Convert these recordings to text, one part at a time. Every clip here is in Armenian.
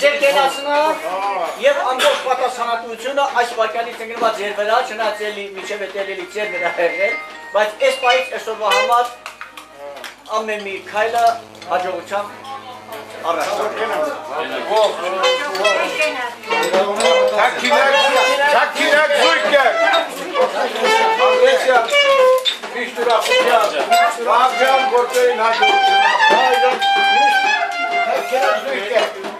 ձեր կենացնան եւ ամբողջ պատասխանատվությունը այս վարքյանից ընկնված ձեր վրա, չնայած էլի միջև էլի ձեր վրա եղել, բայց այս պայից այսօրվա համար ամեն մի քայլը հաջողությամբ առաջ։ Թաքինակ զույգը։ Անգրեսիա Վիշտուրա խոթյանը։ Աղջան գործերին հաջողություն։ Թաքինակ զույգը։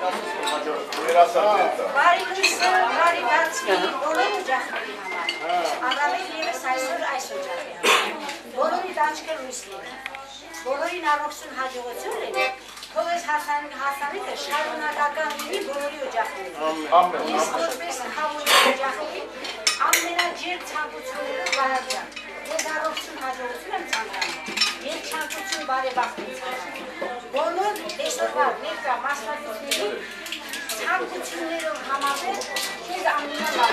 Բարի լույսը, բարի բացքի, բոլոր ուջախների համար, առավել ևս այսօր այս ուջախի համար, բոլորի դանչկը լույս լինի, բոլորին առողջություն հաջողություն լինի, թող այս հասանիքը շարունակական լինի բոլորի ուջախներին։ Իսկ որպես խավոյի ուջախի ամենաջեր ցանկությունները վահարջան, ես առողջություն հաջողություն եմ ցանկանում, ես ցանկություն բարեբախտ եմ ցանկանում, բոլոր տեսողար ներկա մասնակիցներին ցանկություններով համաձայն քեզ ամենալավ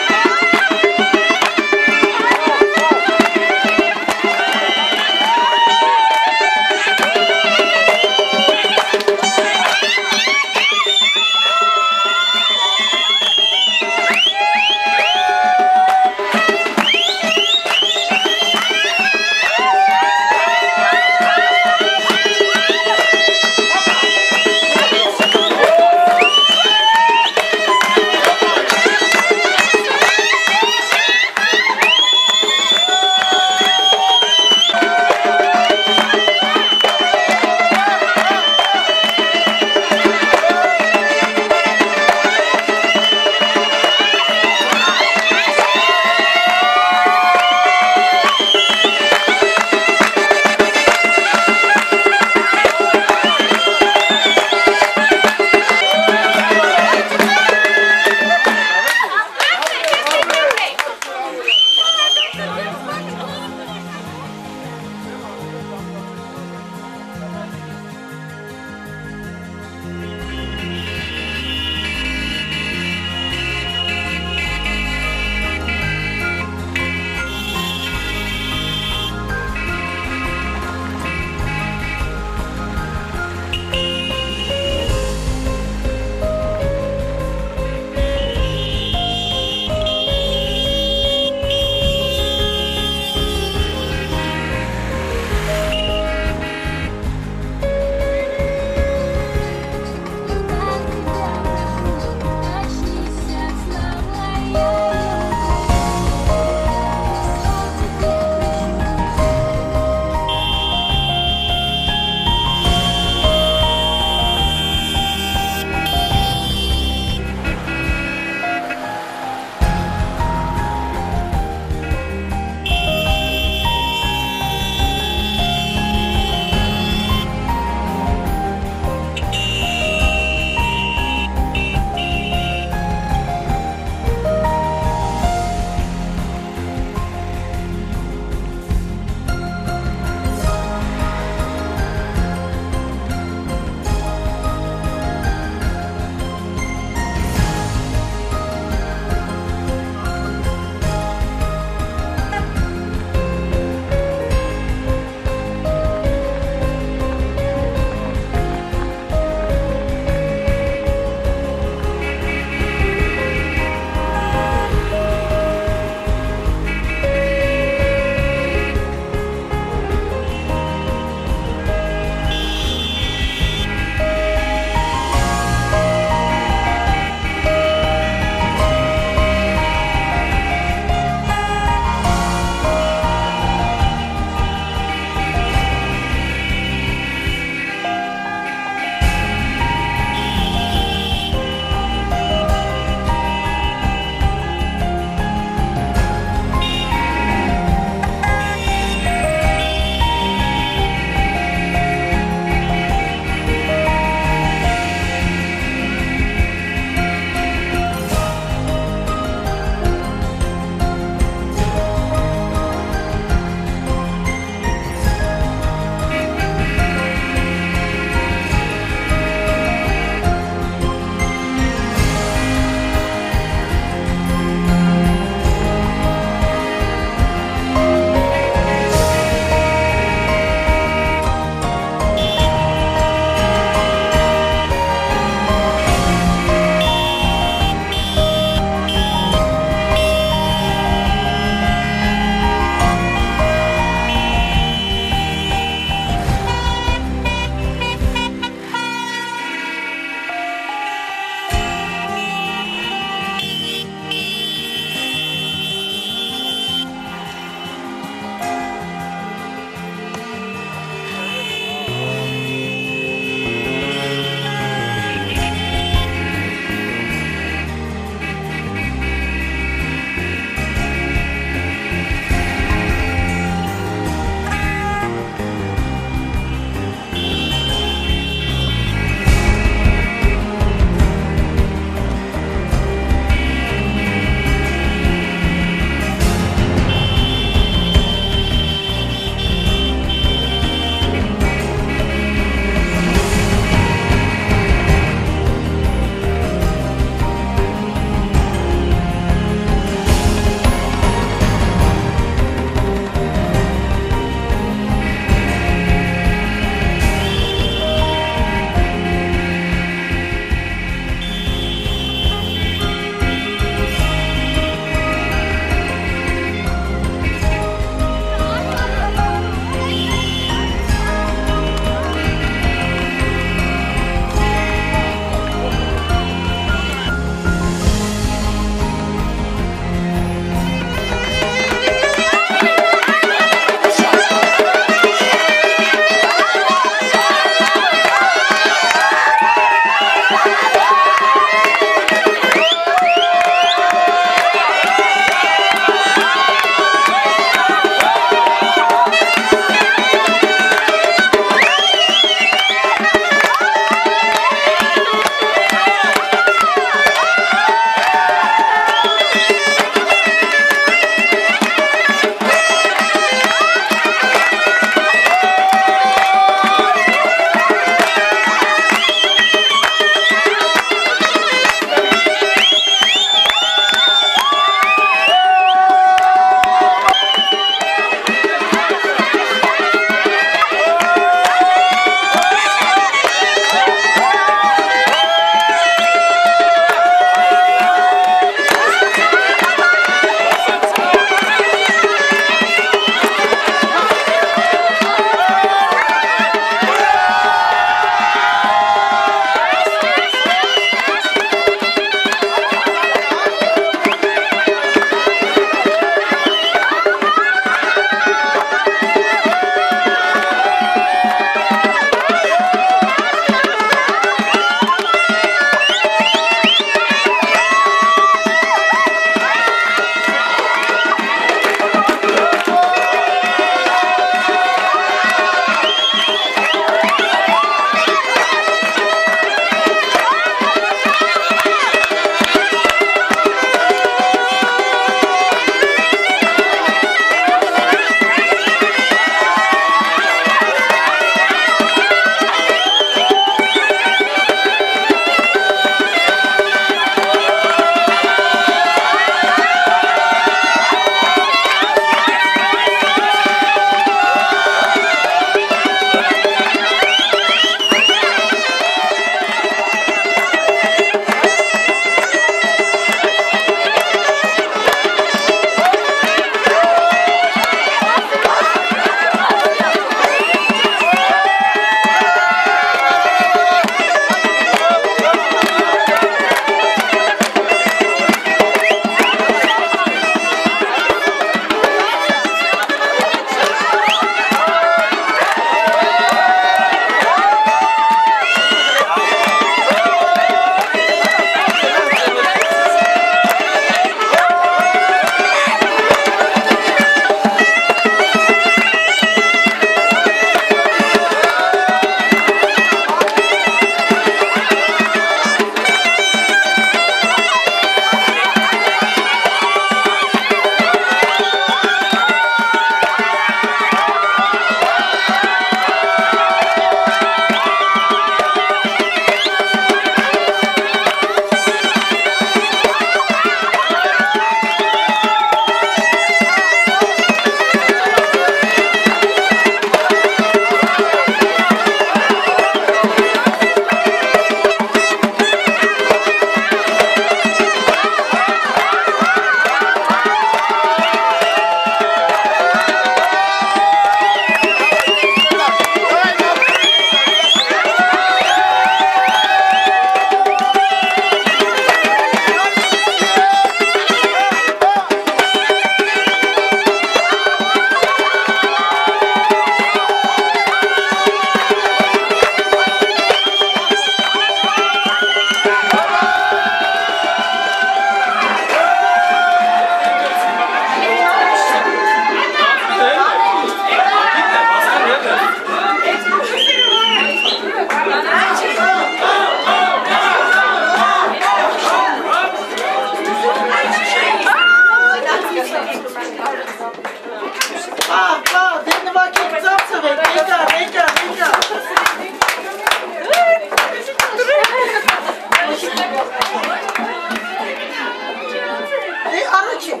առաջին։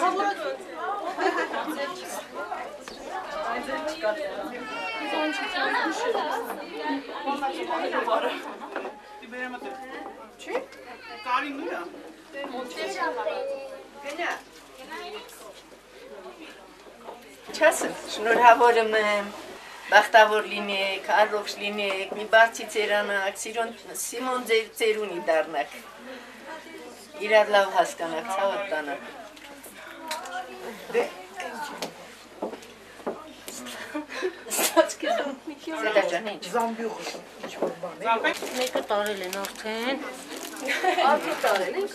Չասեմ, շնորհավոր եմ, բախտավոր լինեք, առողջ լինեք, մի բարձի ծերանակ, Սիմոն ծերունի դառնաք, իրար լավ հասկանաք, ցավը տանաք։ Սետա ջան, ինչ։ Զամբյուղը ինչ-որ բան է։ Մեկը տարել են արդեն։ Արդի տարել ենք։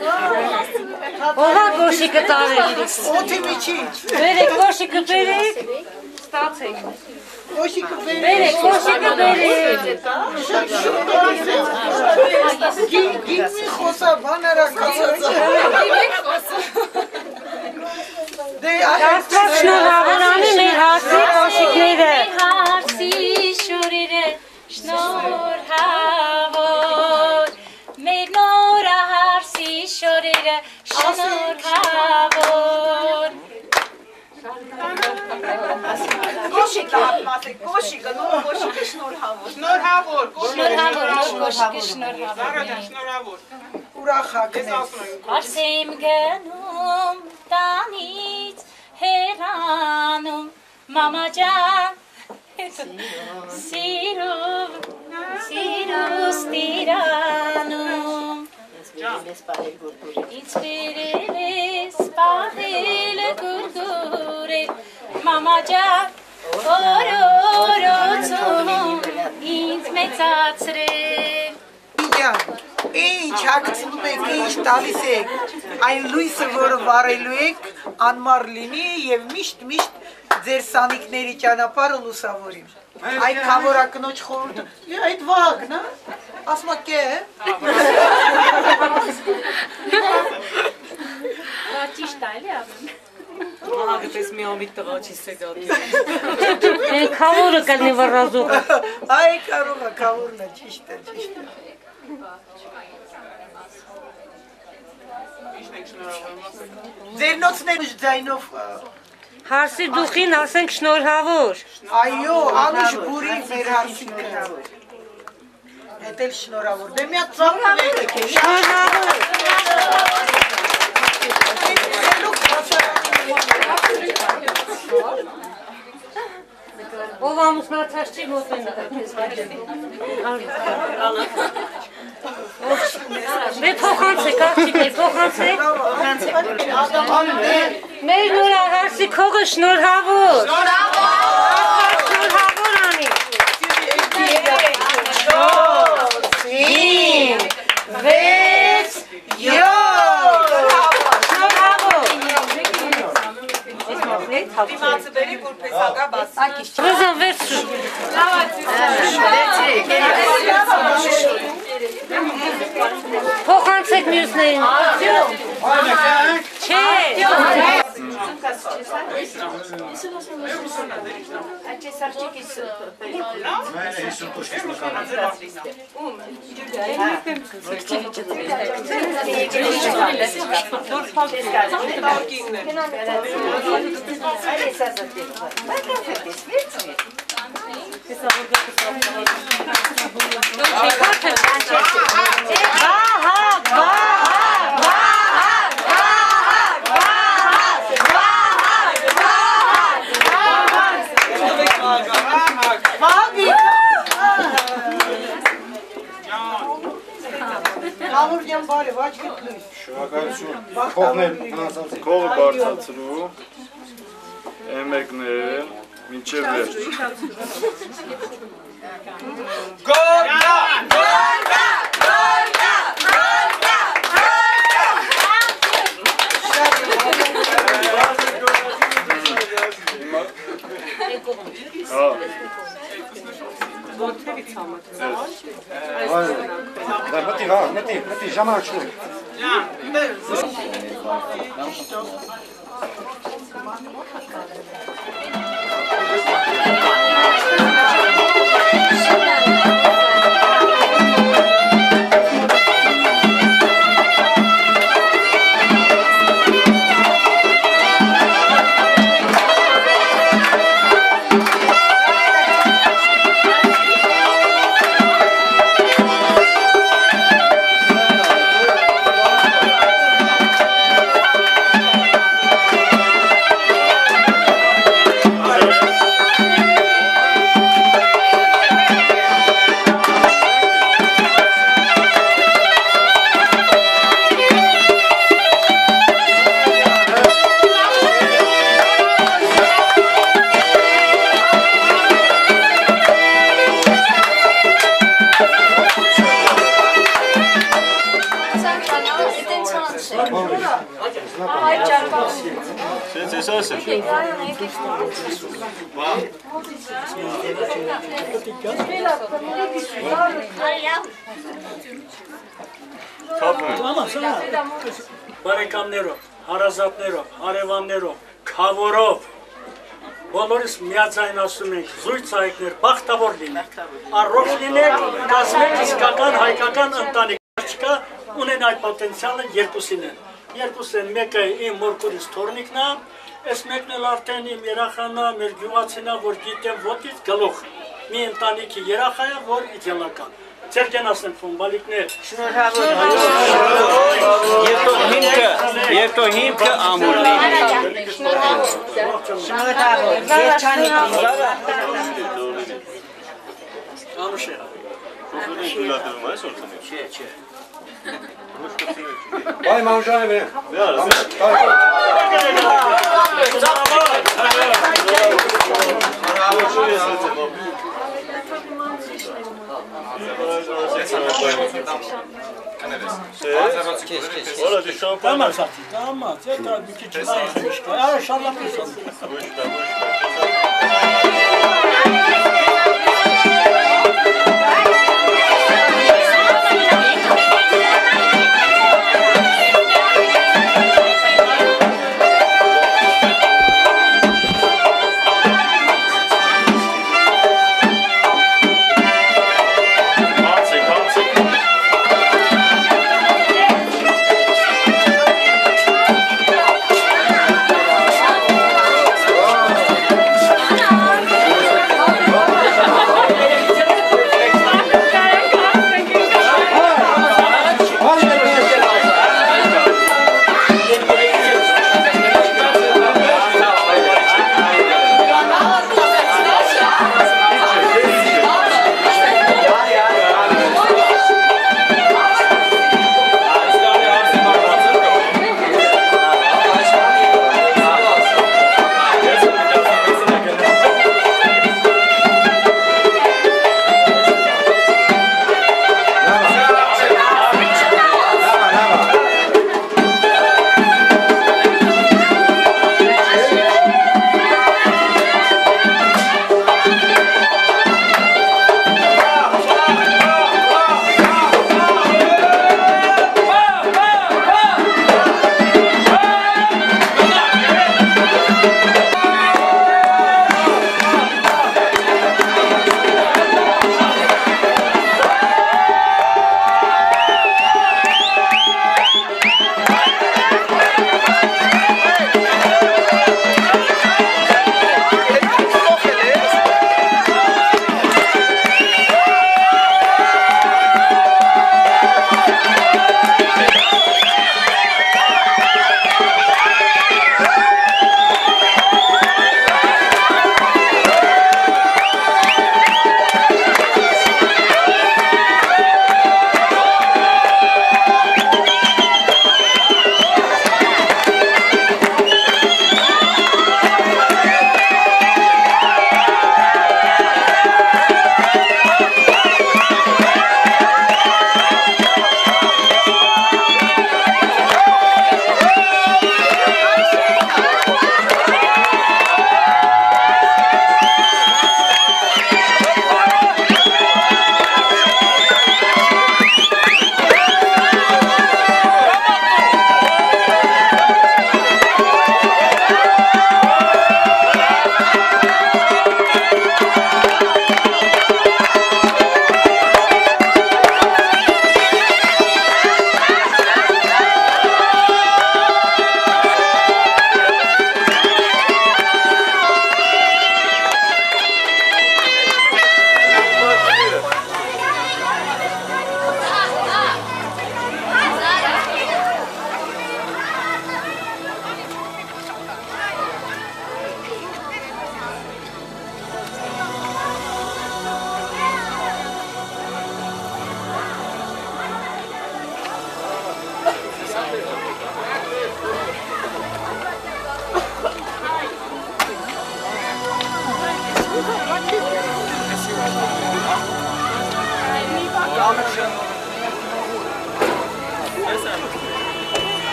Ողա գոշիկը տարել։ Օթի միջին։ Բերեք գոշիկը բերեք։ Ստացեք։ Օշիկը Բերեք գոշիկը բերեք։ գինի խոսա բանարակացած։ Դե Աստված շնորհավոր անի մեր հարսի գոշիկները։ Հարսի շորերը շնորհավոր մեր նորա հարսի շորերը շնորհավոր Կոշիկը հապմասեք, կոշիկը, նոր կոշիկը շնորհավոր։ շնորհավոր շնորհավոր ուրախակն է։ Արսեմ գնում տանից հեռանում մամա ջան Սիրով ստիրանում Ինձ վերել ես պահել գուրգուրել մամա ջան օրորոցում ինձ մեծացրել Ինչ հագցնում եք, ինչ տալիս եք, այն լույսը, որը վարելու եք, անմար լինի և միշտ ձեր սանիկների ճանապարհը լուսավորի։ Այդ քավորակնոջ խորհուրդը, այդ վագն, ասма կե։ ճիշտ այլ է ապրում Ահագպես մի ամիտ տղա չի սեգարի։ Են քավորը կլնի վռազողը։ Այ կարող է, քավորն է, ճիշտ է։ Ձերնոցներ ձայնով Հարսի դուխին ասենք շնորհավոր։ Այո, անուշ բուրի մեր հարսիկը։ Հետ էլ շնորհավոր։ Դե մի հատ ծաղկվեք եք էլի։ Ով ամուսնացած չի մոտենա քեզ հայտնի։ Դե փոխանցեք, աղջիկներ, փոխանցեք։ Մեր նորա հարսի քողը շնորհավոր։ Շնորհավոր անի։ 4, 5, 7 Դիմացը բերի, որպես հագա բասի։ Ռոզան վերցրու։ Փոխանցեք մյուսներին։ Չէ։ Համուրյան բարև, աչքդ լույս։ Շնորհակալություն։ Քողը բարձրացրու։ Էմեկներ, մինչև վերջ։ Գոլգա! Գոլգա! Գոլգա! Մտի, ժամանակ չունի։ Sesasın. Բարեկամներով, հարազատներով, հարևաններով, քավորով բոլորս միաձայն ասում ենք զույգ ցայքներ բախտավոր լինեք, առողջ լինեք, կազմեք իսկական հայկական ընտանիք, չկա ունեն այդ պոտենցիալը երկուսին են, մեկը իմ մորքուրից թորնիկն է, այս մեկն էլ արդեն իմ երախանն է, մեր գյուղացին է, որ գիտեմ ոտից գլուխ, մի ընտանիքի երախա է, որ իդեալական, ձեր գենասն են ֆոնբալիկներ, Եվ թո հիմքը ամուր լինի։ Անուշ է։ Չէ։ Vay manjane benim. Tamam zaten. Tamam. Tekrar bir küçük ayıkmış. Ya şarlamışsın.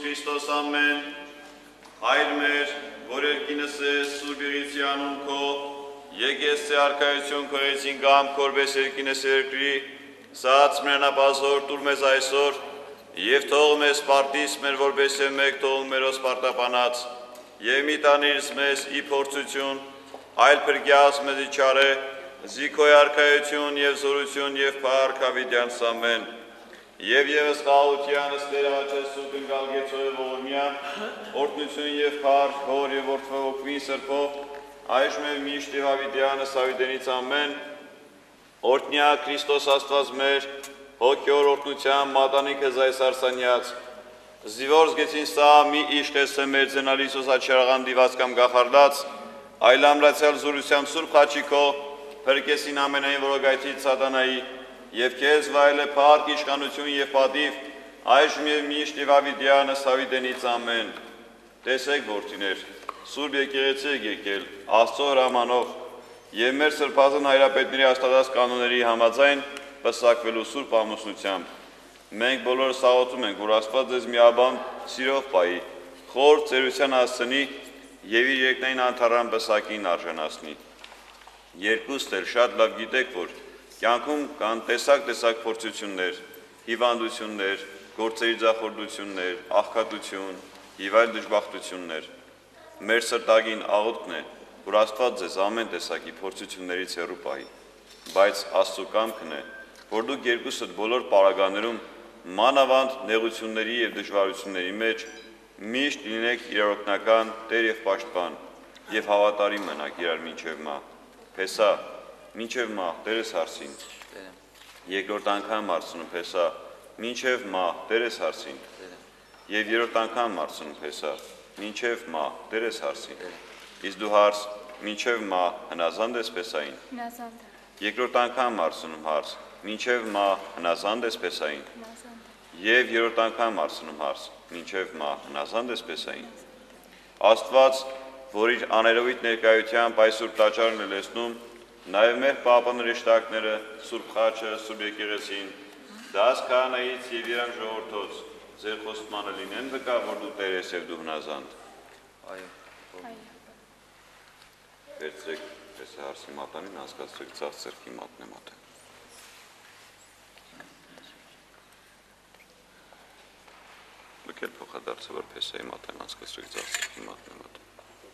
Քրիստոս ամեն, Հայր մեր, որ երկինս ես, Սուրբ Եղիցի անուն քո, եկես ցե արքայություն քո եցին գամ կորբես երկինս երկրի, սաց մենապազոր տուր մեզ այսօր, եւ թող մեզ պարտիս մեր որպես եւ մեկ թող մերոս պարտապանած, եւ մի տանիրս մեզ ի փորձություն, այլ փրկյաս մեզ իչարե, զիքոյ արքայություն եւ զորություն եւ փառք հավիտյանս ամեն։ Եվ ևս խաղաղությանս տերավաչես ու կնգալգեցով և ողորմյան, օրտնություն և փառք, հոր և որդվով օգվին սրբով, այժմ և միշտ և հավիտյանս հավիտենից ամեն, օրտնյա Քրիստոս Աստված մեր, հոգյոր օրտնության մատանիքը զայս արսանյաց, զիվոր զգեցին սա մի իշկես է մեր ձենալիսոս աչարաղան դիված կամ գախարդած, այլ ամրացյալ զուրությամբ սուրբ խաչիկո, փրկեսին ամենային որոգայթից սատանայի, և կեզ վայլ է պարկ իշկանություն և պատիվ, այժմ և միշտ և ավիդյանս հավիտենից ամեն։ Տեսեք որդիներ, սուրբ եկեղեցի եք եկել, Աստծո հրամանով, և մեր սրբազան հայրապետների աստատած կանոնների համաձայն պսակվելու սուրբ ամուսնությամբ։ Մենք բոլորս աղոթում ենք, որ Աստված ձեզ միաբան սիրով պայի, խոր ծերության հասցնի և իր երկնային անդառան պսակին արժանացնի։ Երկուստ էլ շատ լավ գիտեք, որ կյանքում կան տեսակ փորձություններ, հիվանդություններ, գործերի ձախորդություններ, աղքատություն և այլ դժբախտություններ։ Մեր սրտագին աղոթքն է, որ Աստված ձեզ ամեն տեսակի փորձություններից հեռու պահի, բայց Աստծո կամքն է, որ դուք երկուսդ բոլոր պարագաներում մանավանդ նեղությունների և դժվարությունների մեջ միշտ լինեք իրարօգնական Տեր և պաշտպան և հավատարիմ մնաք իրար մինչև մահ։ Փեսա, մինչև մահ Տերես հարսին։ Երկրորդ անգամ հարցնում Փեսա, մինչև մահ Տերես հարսին։ Եվ երրորդ անգամ հարցնում Փեսա, մինչև մահ Տերես հարսին։ Իսկ դու հարց, մինչև մահ հնազանդ ես Փեսային։ Երկրորդ անգամ հարցնում հարց, մինչև մահ հնազանդ ես Փեսային։ Եվ երրորդ անգամ հարցնում հարց, մինչև մահ հնազանդ ես Փեսային։ Աստված, որ իր աներովիտ ներկայությամբ այս սուրբ տաճարն է լեցնում, նաև մեր պապաների շտակները, սուրբ խաչը, սուրբ եկեղեցին, դաս քահանայից և երամ ժողորդոց, ձեր խոստմանը լինեն վկա, որ դու Տեր ես և դու հնազանդ։ Այո։ Վերցրեք պես է հարսի մատանին, անցկացրեք ծաղ ծրկի մատն է մատը։ Դուք էլ փոխադարձը, որ պեսայի մատն անցկացրեք ծաղ ծրկի մատն է մատը։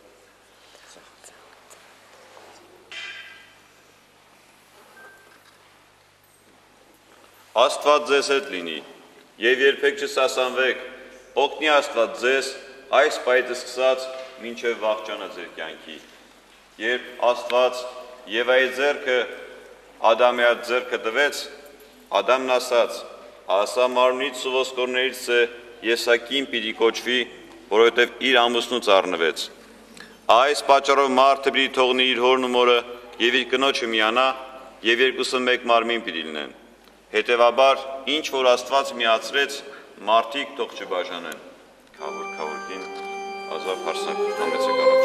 Աստված ձեզ հետ լինի, և երբեք չսասանվեք, օգնի Աստված ձեզ, այս պայտը սկսած մինչև վաղճանը ձեր կյանքի։ Երբ Աստված Եվայի ձեռքը Ադամի այդ ձեռքը տվեց, Ադամն ասաց, ասա մարմնից ու ոսկորներից է Եսակին պիտի կոչվի, որովհետև իր ամուսնուց առնվեց։ Այս պատճառով մարդը պիտի թողնի իր հորն ու մորը և իր կնոջը միանա, և երկուսը մեկ մարմին պիտի լինեն։ Հետևաբար, ինչ որ Աստված միացրեց, մարդիկ թող չբաժանեն։ Քավոր-քավորքին ազավ հարսանք համեցեք առաջ։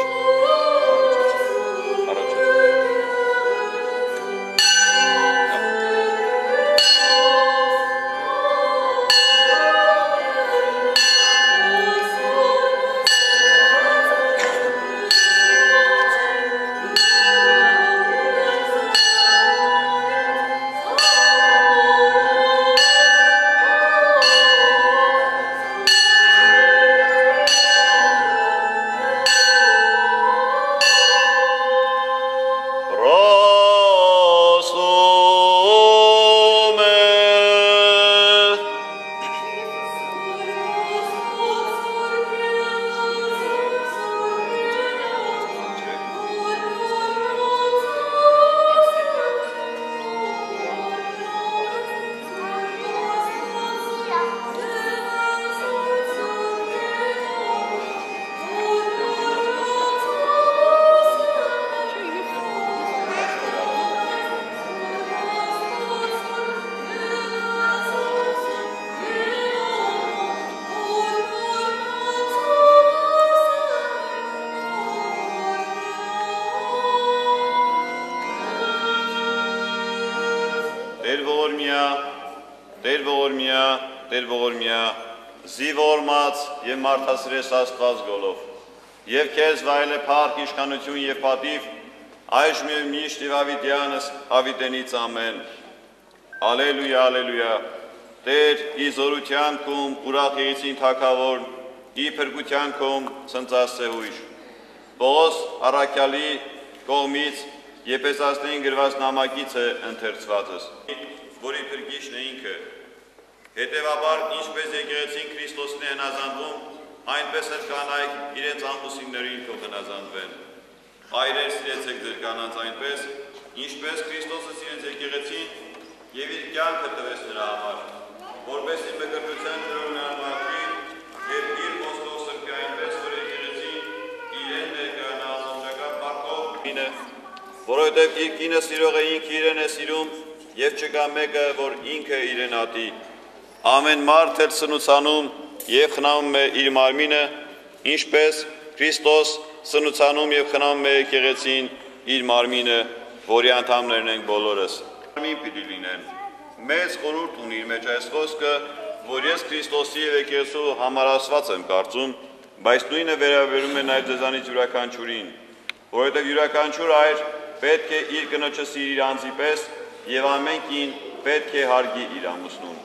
զիվորմած եւ մարդասիրես Աստված գոլով եւ քեզ վայելե փառք իշխանություն եւ պատիվ այժմ եւ միշտ եւ ավիտյանս ավիտենից ամեն Ալելույա ալելույա Տեր ի զորության քում ուրախ եղեցին թագավոր ի փրկության քում ցնծասեհույժ Պողոս առաքյալի կողմից Եփեսացներին գրված նամակից է ընթերցվածս որի փրկիչն է ինքը Հետևաբար ինչպես եկեղեցին Քրիստոսն է հնազանդվում այնպես էլ կանայք իրենց ամուսիններին թող հնազանդվեն Հայրեր սիրեցեք ձեր կանանց այնպես ինչպես Քրիստոսը սիրեց եկեղեցին եւ իր կյանքը տվեց նրա համար որպեսզի մկրտության դրոն արմատի եւ իր ոսկով սրբի այնպես որ եկեղեցին իրեն ներկայանա անօրինական բարգով ինը որովհետեւ իր կինը սիրողը ինքը իրեն է սիրում եւ չկա մեկը որ ինքը իրեն ատի ամեն մարդ էլ սնուցանում եւ խնամում է իր մարմինը ինչպես Քրիստոս սնուցանում եւ խնամում է եկեղեցին իր մարմինը որի անդամներն ենք բոլորս մարմին պիտի լինեն մեծ խորհուրդ ունի իր մեջ այս խոսքը որ ես Քրիստոսի եւ եկեղեցու համարասված եմ կարծում բայց նույնը վերաբերում է նաեւ ձեզանից յուրաքանչյուրին որովհետեւ յուրաքանչյուր այր պետք է իր կնոջը սիրի իր անձի պես եւ ամեն կին պետք է հարգի իր ամուսնուն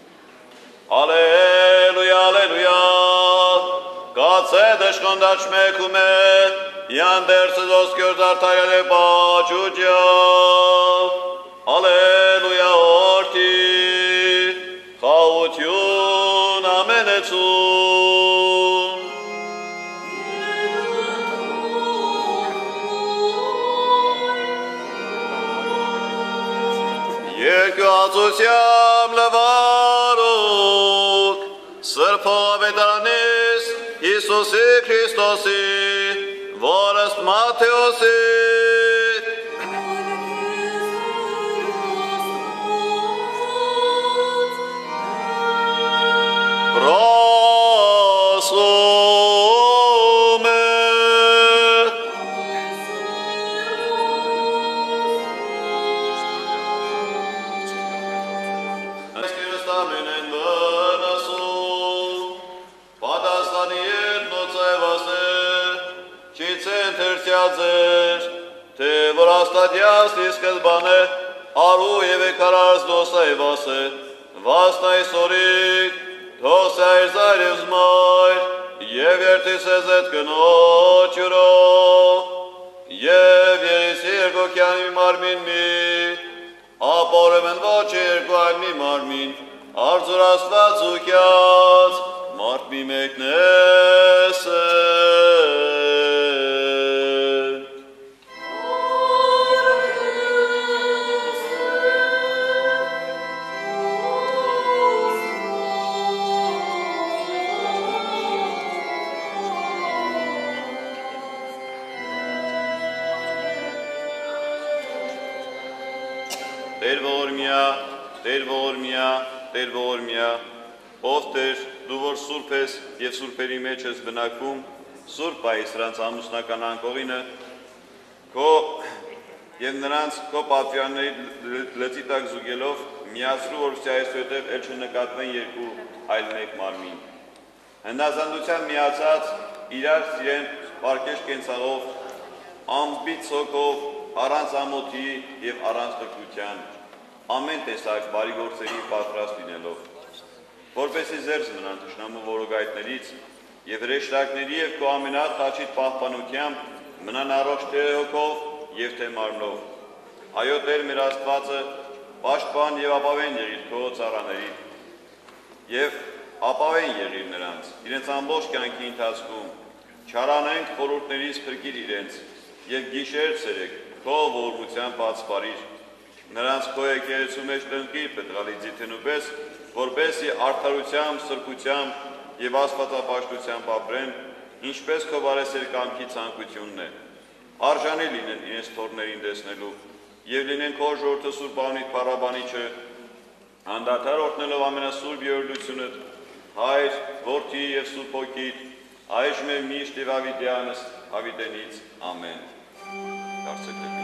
Ալելույա ալելույա Գացե դժխնդաչ մեքում է Յանդերսը զոսկյոր զարդարել է բաճուջյա Ալելույա օրդի Խաղություն ամենեցուն Երկվածությամբ լվարուկ Սրբովետարանիս Հիսուսի Քրիստոսի Որստ Մաթեոսի Prosum Թե որ աստատյաս իսկզբան է, արու և եկարարս դոսա է վասը, վաստ այսորիկ, դոս այր զայր և զմայր, և երդիս է զետ կնոչ յուրո, և երիս երկոքյան մի մարմին մի, ապորեմ են ոչ երկոքյան մի մարմին, արձուր աստված ուկյաց, մարդ մի մեկնես է, Տեր ողորմյա, ով Տեր, դու որ սուրբ ես և սուրբերի մեջ ես բնակվում, սուրբ այս նրանց ամուսնական անկողինը, քո և նրանց քո պատվիրանների լծի տակ զուգելով, միացրու որպեսզի այսուհետև էլ չնկատվեն երկու այլ մեկ մարմին։ Հնազանդության միացած իրար սիրեն պարկեշ կենցաղով, ամբից հոգով, առանց ամոթի և առանց տկրության, ամեն տեսակ բարի գործերի պատրաստ լինելով, որպեսզի զերծ մնան թշնամու որոգայթներից և հրեշտակների և քո ամենատ խաչիտ պահպանությամբ մնան առողջ թե հոգով և թե մարմնով։ Այո Տեր մեր Աստվածը պաշտպան և ապավեն եղիր քո ծառաների և ապավեն եղիր նրանց իրենց ամբողջ կյանքի ընթացքում չարանենք խորհուրդներից փրկիր իրենց և գիշեր ցերեկ քո ողորմության բացվարիր նրանց քո եկեղեցու մեջ տնկիր պետրալի ձիթենու պես, որպեսզի արդարությամբ, սրբությամբ և աստվածապաշտությամբ ապրեն, ինչպես քո բարեսեր կամքի ցանկությունն է։ Արժանի լինեն իրենց թորներին տեսնելու և լինեն քո ժողովրդը սուրբ անունիդ փառաբանիչը, անդադար օրհնելով ամենասուրբ յուրօրինությունդ, Հայր, Որդի և Սուրբ Հոգիդ, այժմ և միշտ և ավիտյանս ավիտենից ամեն։ Դարձեք ինձ։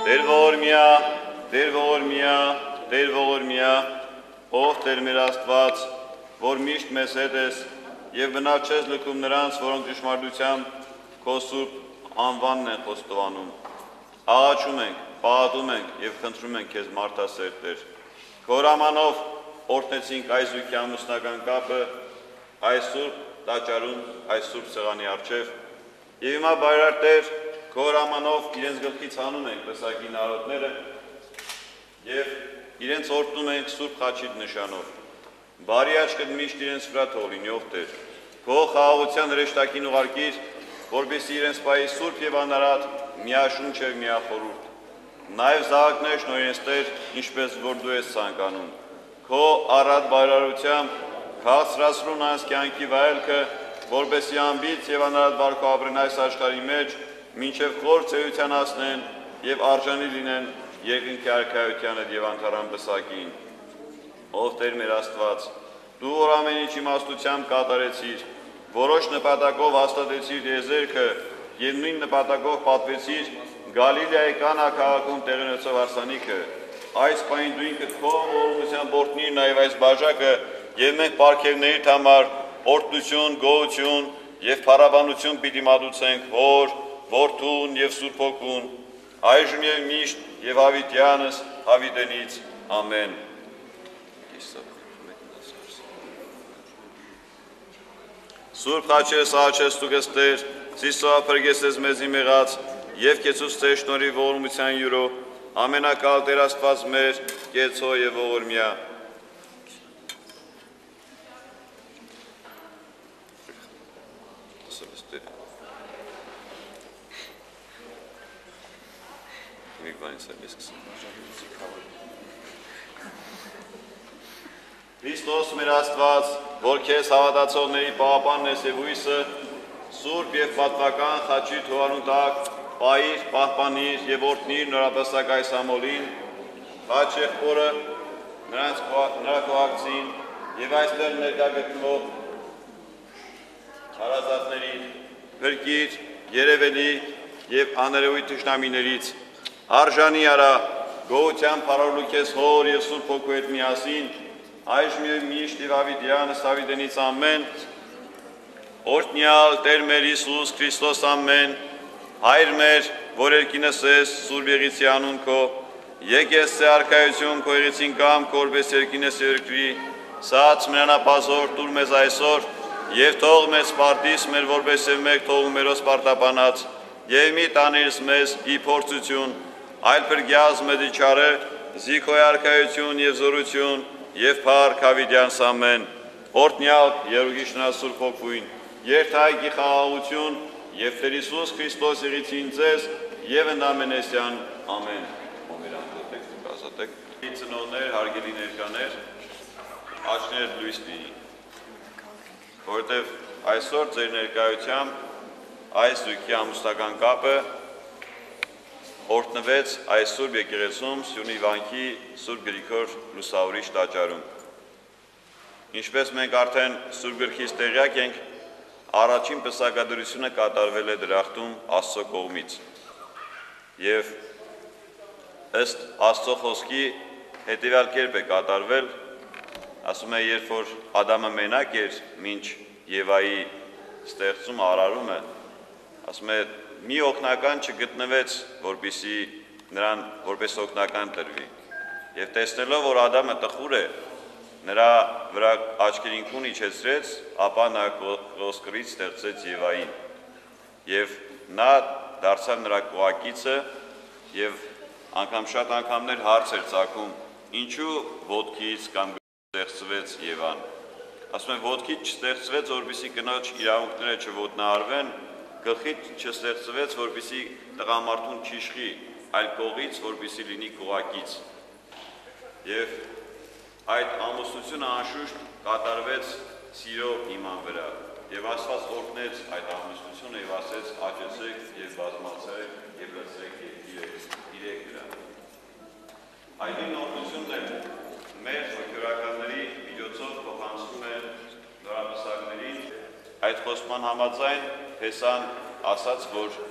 Տեր ողորմյա, ով Տեր մեր Աստված, որ միշտ մեզ հետ ես եւ բնավ չես լքում նրանց, որոնք ճշմարտությամբ քո սուրբ անվանն են խոստովանում։ Աղաչում ենք, պահատում ենք եւ խնդրում ենք քեզ մարդասեր Տեր։ Քո հրամանով օրհնեցինք այս զույգի ամուսնական կապը, այս սուրբ տաճարում, այս սուրբ սեղանի առջև եւ հիմա բարերար Տեր, քո հրամանով իրենց գլխից հանում ենք պսակի նարոտները եւ իրենց օրհնում ենք սուրբ խաչի նշանով։ Բարի աչքդ միշտ իրենց վրա թող լինի, ով Տեր։ Քո խաղաղության հրեշտակին ուղարկիր, որպեսզի իրենց պահի սուրբ եւ անարատ, միաշունչ եւ միախորհուրդ։ Նաեւ զավակներ շնորհես Տեր, ինչպես որ դու ես ցանկանում։ Քո առատ բարարությամբ քաղցրացրուն այս կյանքի վայելքը, որպեսզի անբիծ եւ անարատ վարքով ապրեն այս աշխարհի մեջ, մինչեւ խոր ծեյության հասնեն եւ արժանի լինեն երկնքի արքայությանը եւ անթարան պսակին։ Ով Տեր մեր Աստված, դու որ ամեն ինչ իմաստությամբ կատարեցիր, որոշ նպատակով հաստատեցիր եզերքը եւ նույն նպատակով պատվեցիր Գալիլեայի Կանա քաղաքում տեղի ունեցող հարսանիքը, այս պահին դու ինքդ քո ողորմությամբ օրհնիր նաեւ այս բաժակը եւ մենք պարգևներիդ համար օրհնություն, գոհություն եւ փառաբանություն պիտի մատուցենք Հոր, Որդուն եւ Սուրբ Հոգուն, այժմ եւ միշտ եւ հավիտյանս հավիտենից ամեն։ Սուրբ խաչես աղաչես դուքս Տեր, Սիսոա փրկեսես մեզի մեղած եւ կեցուց Տեր շնորհի ողորմության յուրո, ամենակալ Տեր Աստված մեր, կեցո եւ ողորմյա։ Քրիստոս մեր Աստված, որ քեզ հավատացողների պահապանն ես եւ հույսը, սուրբ եւ պատվական խաչի թողանուն տակ, պահիր, պահպանիր եւ օրհնիր նորապսակ այս ամոլին, խաչ եղբորը, նրա կողակցին եւ այստեղ ներկա գտնվող հարազատներին, փրկիր, երևելի եւ աներևույթ թշնամիներից, արժանի արա, գոհության փառալու քեզ Հոր եւ Սուրբ Հոգու հետ միասին, այժմ եւ միշտ եւ հավիտյանս հավիտենից ամեն։ Օրհնյալ Տեր մեր Հիսուս Քրիստոս ամեն, Հայր մեր, որ երկինս ես, Սուրբ Եղիցի անուն քո, եկես ցե արքայություն քո եղիցին կամ կորբես երկինս երկրի, սաց մրանապազոր տուր մեզ այսօր, եւ թող մեզ պարտիս մեր որպես եւ մեկ թող մերոս պարտապանած, եւ մի տանիրս մեզ ի փորձություն, այլ փրկյազ մեդի չարը, զիքոյ արքայություն եւ զորություն, եւ փառք հավիտյանս ամեն։ Օրհնյալ Երուգիշնա Սուրբ Հոգուին, երթայքի խաղաղություն եւ Տեր Հիսուս Քրիստոս եղիցին ձեզ եւ ընդամենեսյան ամեն։ Ոմիրանտեք կազատեք։ Ծնողներ, հարգելի ներկաներ, աչքներ լույս լինի։ Որտեւ այսօր ձեր ներկայությամբ այս զույգի ամուսնական կապը օրհնվեց այս Սուրբ եկեղեցում Սյունի վանքի Սուրբ Գրիգոր Լուսավորիչ տաճարում։ Ինչպես մենք արդեն Սուրբ Գրքից տեղյակ ենք, առաջին պսակադրությունը կատարվել է դրախտում Աստծո կողմից։ Եվ ըստ Աստծո խոսքի հետևյալ կերպ է կատարվել, ասում է, երբ որ Ադամը մենակ էր, մինչ Եվայի ստեղծումը, արարումը, ասում է, մի օգնական չգտնվեց, որպեսզի նրան որպես օգնական տրվի։ Եվ տեսնելով, որ Ադամը տխուր է, նրա վրա աչքերին քուն իջեցրեց, ապա նա ոսկրից ստեղծեց Եվային։ Եվ նա դարձավ նրա կողակիցը եւ անգամ շատ անգամներ հարց էր ծագում, ինչու ոտքից կամ ստեղծվեց Եվան։ Ասում են, ոտքից չստեղծվեց, որպեսզի կնոջ իրավունքները չոտնահարվեն, գլխից չստեղծվեց, որպեսզի տղամարդուն չիշխի, այլ կողից, որպեսզի լինի կողակից։ Եվ այդ ամուսնությունը անշուշտ կատարվեց սիրո հիման վրա։ Եվ Աստված օրհնեց այդ ամուսնությունը եւ ասեց՝ աճեցեք եւ բազմացեք եւ լցրեք իրեք վրա։ Այդ օրհնությունն է մեր հոգեորականների միջոցով փոխանցում է նորապսակներին։ Այդ խոսման համաձայն Հեսան ասաց, որ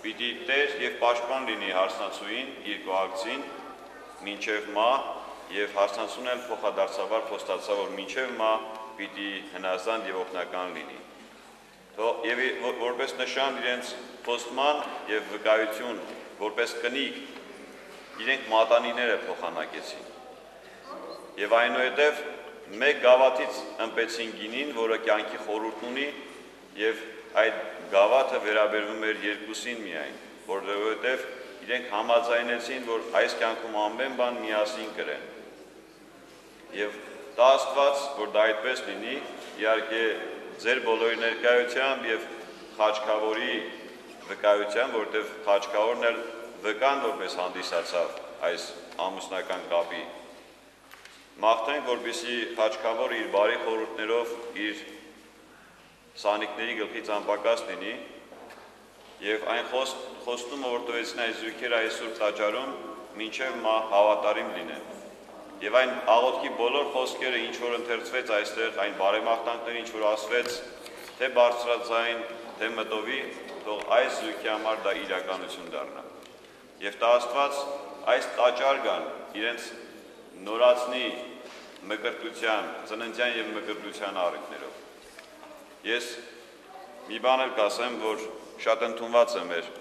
պիտի տեր եւ պաշտպան լինի հարսնացուին իր գողակցին մինչև մահ եւ հարսնացուն էլ փոխադարձաբար խոստացա որ մինչև մահ պիտի հնազանդ եւ օգնական լինի եւ որպես նշան իրենց խոստման եւ վկայություն որպես կնիկ իրենք մատանիները փոխանակեցին եւ այնուհետեւ մեկ գավաթից ըմպեցին գինին, որը կյանքի խորհուրդ ունի եւ այդ գավաթը վերաբերվում էր երկուսին միայն, որովհետեւ իրենք համաձայնեցին, որ այս կյանքում ամեն բան միասին կրեն։ Եվ դա Աստված, որ դա այդպես լինի, իհարկե ձեր բոլորի ներկայությամբ եւ խաչքավորի վկայությամբ, որովհետեւ խաչքավորն էլ վկան որպես հանդիսացավ այս ամուսնական կապի Մաղթենք, որպեսզի խաչքավորը իր բարի խորհուրդներով իր սանիկների գլխից անպակաս լինի եւ այն խոստումը, որ տվեցին այս զույգերը այս սուրբ տաճարում, մինչեւ մահ հավատարիմ լինեն։ Եվ այն աղոթքի բոլոր խոսքերը, ինչ որ ընթերցվեց այստեղ, այն բարեմաղթանքները, ինչ որ ասվեց, թե բարձրաձայն, թե մտովի, թող այս զույգի համար դա իրականություն դառնա։ Եվ տա Աստված այս տաճար գան իրենց նորացնի մկրտության, ծննդյան եւ մկրտության առիթներով։ Ես մի բան էլ կասեմ, որ շատ ընդունված է մեր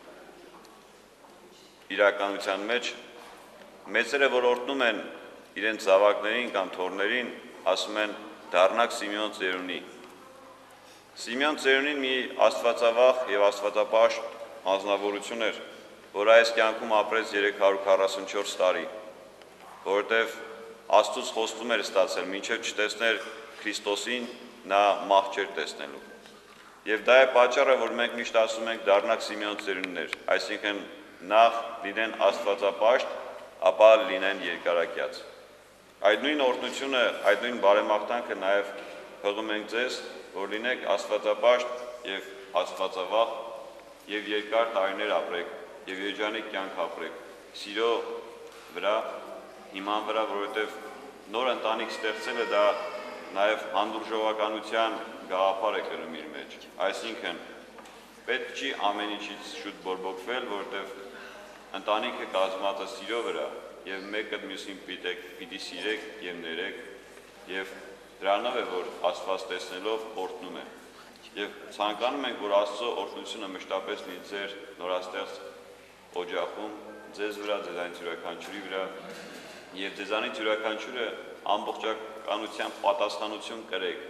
իրականության մեջ, մեծերը որ օրհնում են իրենց զավակներին կամ թոռներին, ասում են դառնաք Սիմեոն ծերունի։ Սիմեոն ծերունին մի աստվածավախ եւ աստվածապաշտ անձնավորություն էր, որ այս կյանքում ապրեց 344 տարի, որովհետև Աստծուց խոստում էր ստացել, մինչև չտեսներ Քրիստոսին, նա մահ չէր տեսնելու։ Եվ դա է պատճառը, որ մենք միշտ ասում ենք դառնաք Սիմեոն ծերունիներ, այսինքն նախ լինեն աստվածապաշտ, ապա լինեն երկարակյաց։ Այդ նույն օրհնությունը, այդ նույն բարեմաղթանքը նաև հղում ենք ձեզ, որ լինեք աստվածապաշտ եւ աստվածավախ եւ երկար տարիներ ապրեք եւ երջանիկ կյանք ապրեք, սիրո վրա, հիման վրա, որովհետև նոր ընտանիք ստեղծելը դա նաև հանդուրժողականության գաղափար է կրում իր մեջ։ Այսինքն պետք չի ամեն ինչից շուտ բորբոքվել, որովհետև ընտանիքը կազմված է սիրո վրա եւ մեկը մյուսին պիտի սիրեք եւ ներեք եւ դրանով է որ Աստված տեսնելով օրհնում է։ Եվ ցանկանում ենք որ Աստծո օրհնությունը մշտապես լինի ձեր նորաստեղծ օջախում, ձեզ վրա, ձեզանից յուրաքանչյուրի վրա եւ ձեզանից յուրաքանչյուրը ամբողջականության պատասխանություն կրեք։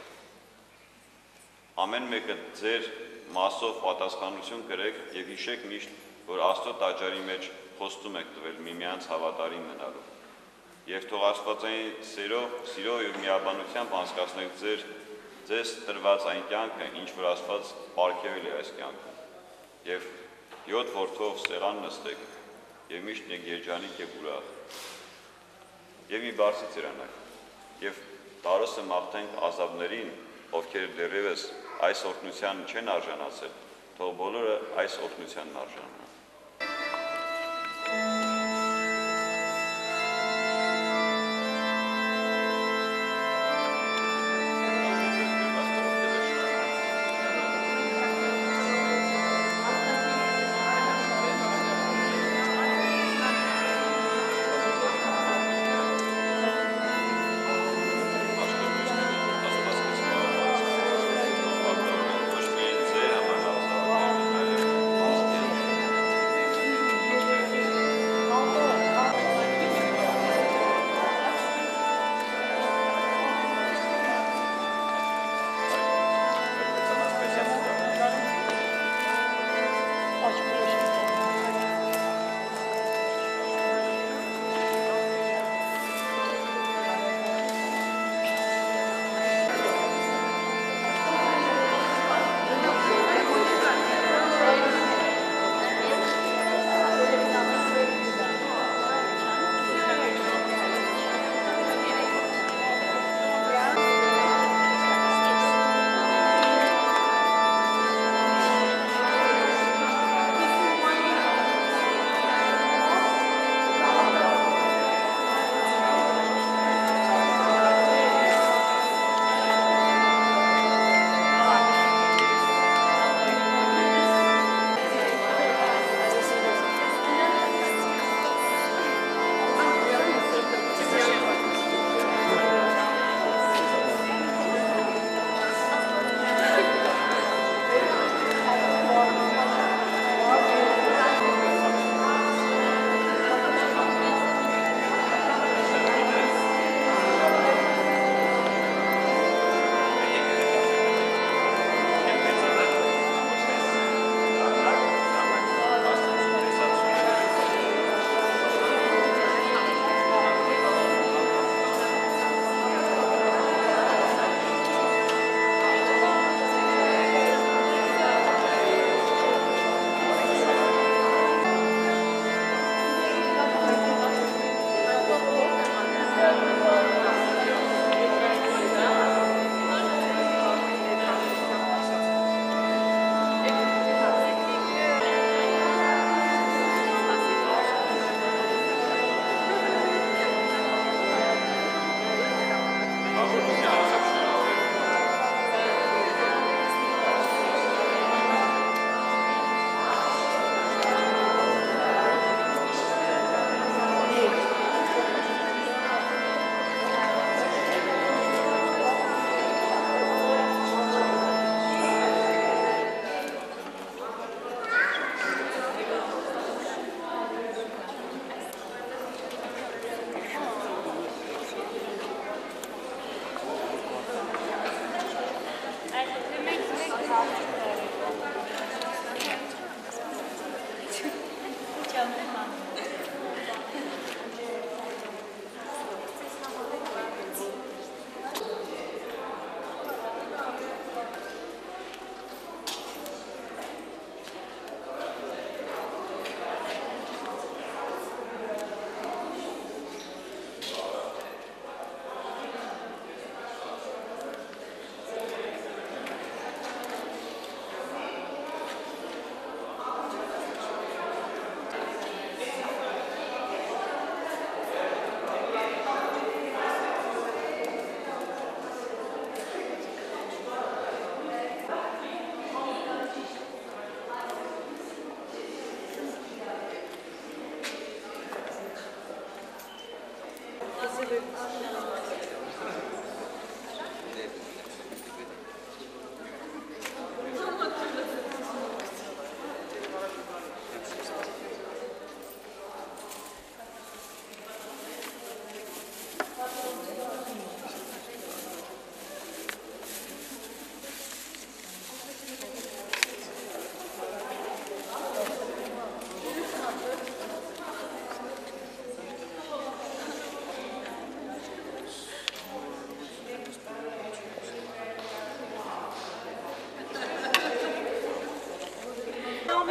Ամեն մեկը ձեր մասով պատասխանություն կրեք եւ հիշեք միշտ, որ Աստծո տաճարի մեջ խոստում եք տվել միմյանց հավատարիմ մնալու։ Եվ թող Աստվածային սիրո եւ միաբանությամբ անցկացնեք ձեզ տրված այն կյանքը, ինչ որ Աստված պարգևել է այս կյանքում։ Եվ 7 որդով սեղան նստեք եւ միշտ եք երջանիկ եւ ուրախ։ Եվ մի բարձի ծերանակ, եւ տարօսը մաղթենք ազաբներին, ովքեր դեռևս այս օրհնության չեն արժանացել, թող բոլորը այս օրհնությանն արժանանան։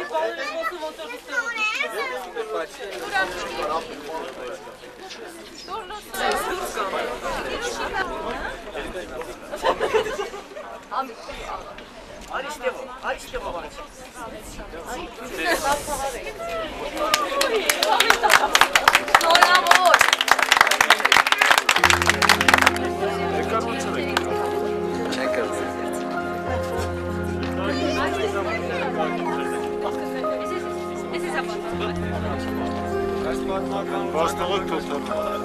Վաստողոք թոթան։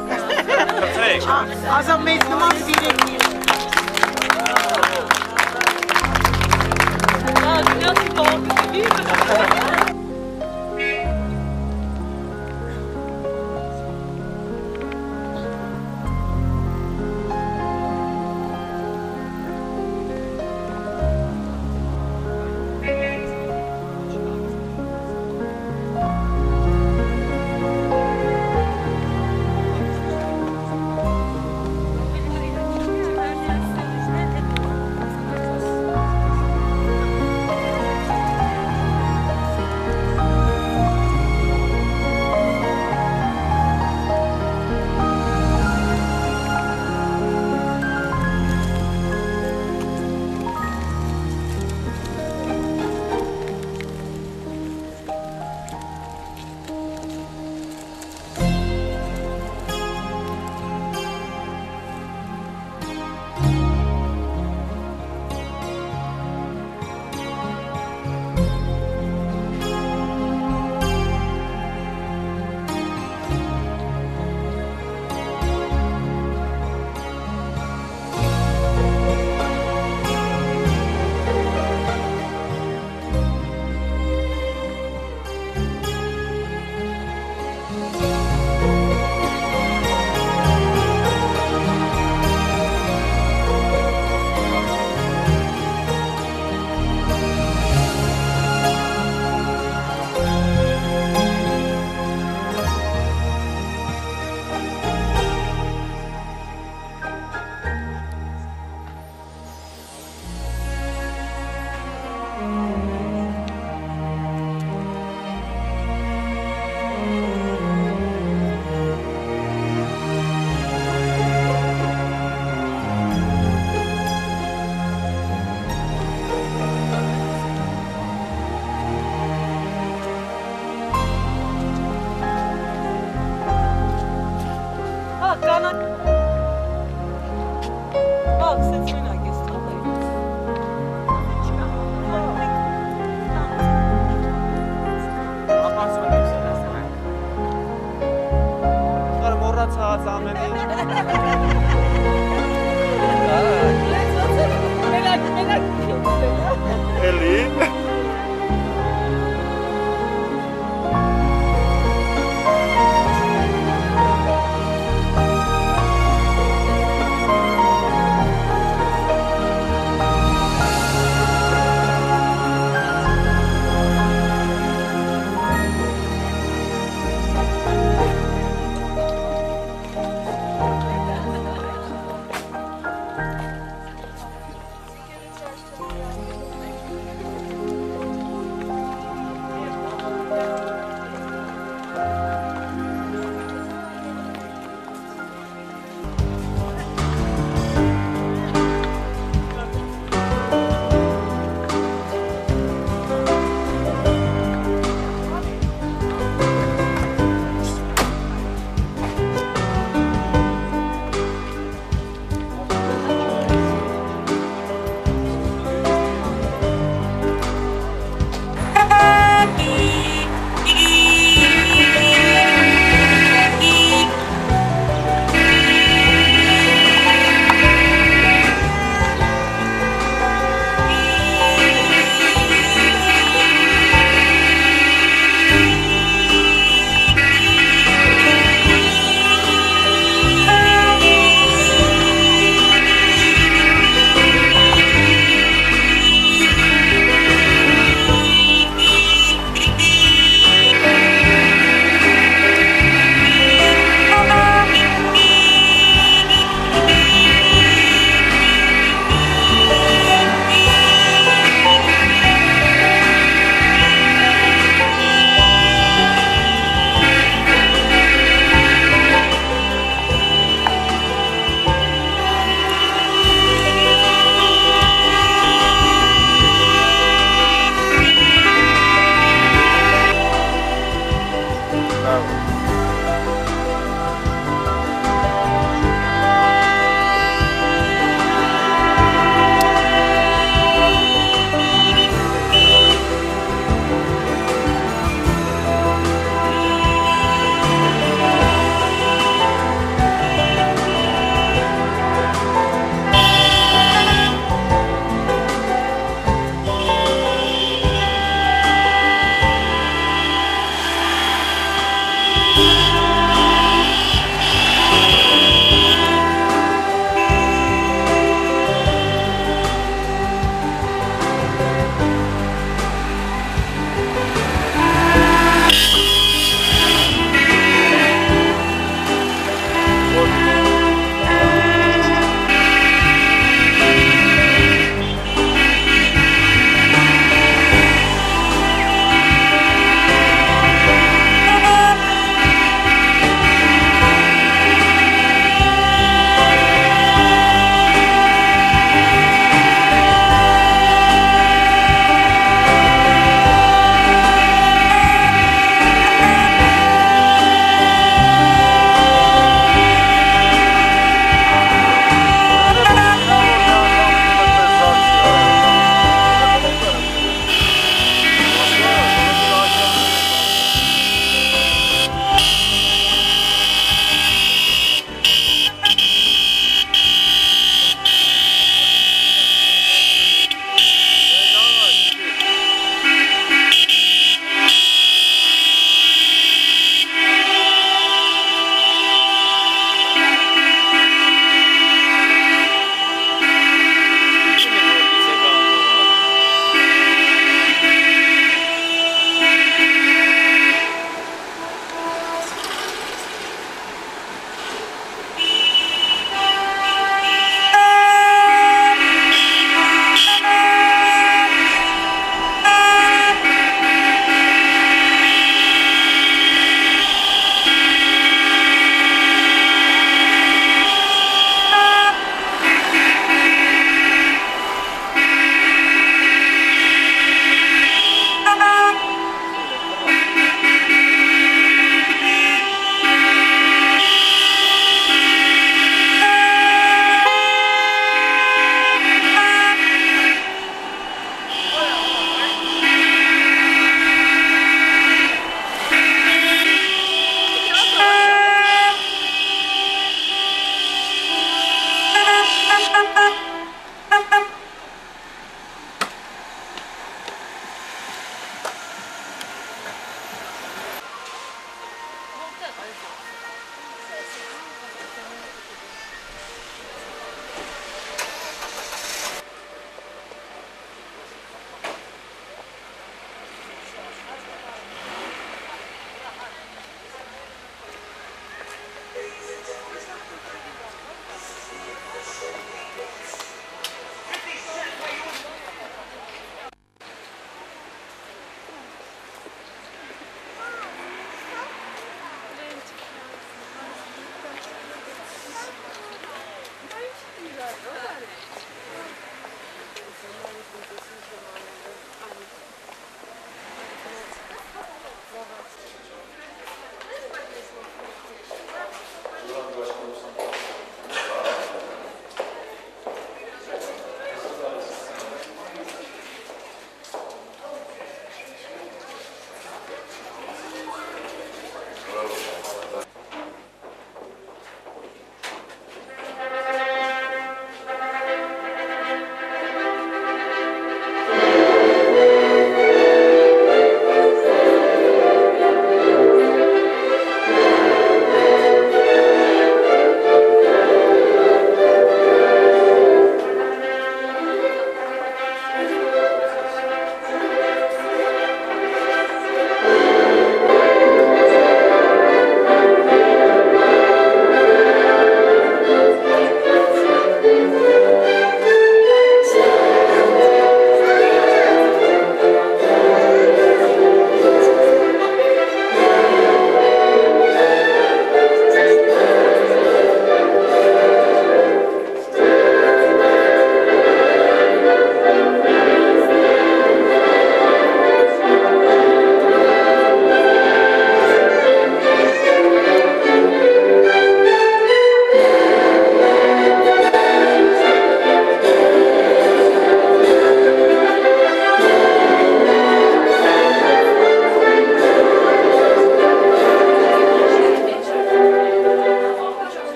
Ասա մեծ նման սիրեք մի։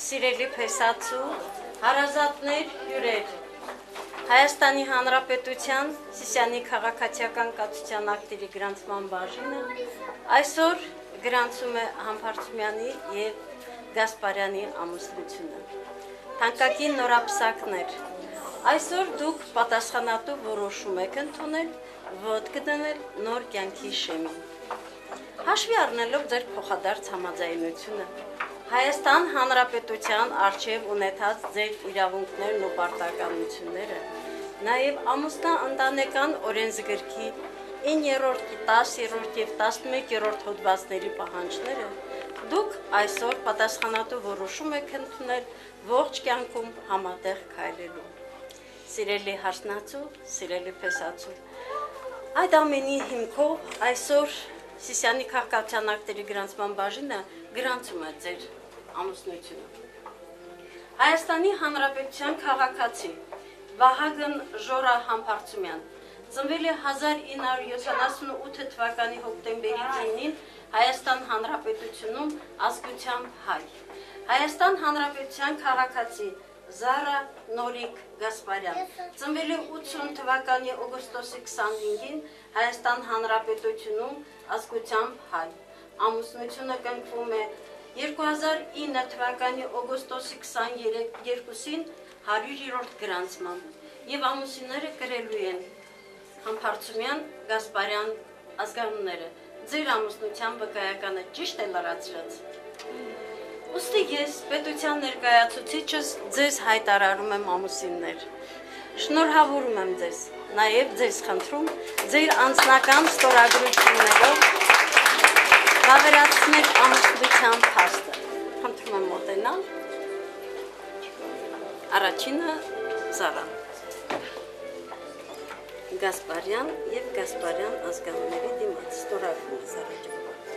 սիրելի փեսացու, հարազատներ, հյուրեր, Հայաստանի Հանրապետության Սիսիանի քաղաքացիական կացության ակտերի գրանցման բաժինը այսօր գրանցում է Համբարձումյանի և Գասպարյանի ամուսնությունը։ Թանկագին նորապսակներ, այսօր դուք պատասխանատու որոշում եք ընդունել, ոտք դնել նոր կյանքի շեմին։ Հաշվի առնելով ձեր փոխադարձ համաձայնությունը, Հայաստան Հանրապետության առջև ունեցած ձեր իրավունքներն ու պարտականությունները, նաև ամուսնա-ընտանեկան օրենսգրքի 9-րդ, 10-րդ և 11-րդ հոդվածների պահանջները, դուք այսօր պատասխանատու որոշում եք ընդունել ողջ կյանքում համատեղ քայլելու։ Սիրելի հարսնացու, սիրելի փեսացու, այդ ամենի հիմքով այսօր Սիսիանի քաղաքացիական ակտերի գրանցման բաժինը գրանցում է ձեր ամուսնությունը։ Հայաստանի Հանրապետության քաղաքացի Վահագն Ժորա Համբարձումյան ծնվել է 1978 թվականի հոկտեմբերի 9-ին Հայաստան Հանրապետությունում ազգությամբ հայ։ Հայաստան Հանրապետության քաղաքացի Զարա Նորիկ Գասպարյան ծնվել է 80 թվականի օգոստոսի 25-ին Հայաստան Հանրապետությունում ազգությամբ հայ։ Ամուսնությունը կնքվում է 2009 թվականի օգոստոսի 22-ին 100-րդ գրանցմամբ և ամուսինները կրելու են Համբարձումյան Գասպարյան ազգանունները։ Ձեր ամուսնության վկայականը ճիշտ է լրացրած։ Ուստի ես պետության ներկայացուցիչս ձեզ հայտարարում եմ ամուսիններ։ Շնորհավորում եմ ձեզ, նաև ձեզ խնդրում ձեր անձնական ստորագրություններով վավերացնել ամուսնության փաստը։ Խնդրում եմ մոտենալ։ Առաջինը Զարան Գասպարյան և Գասպարյան ազգանունների դիմաց ստորագրում Զարաջան։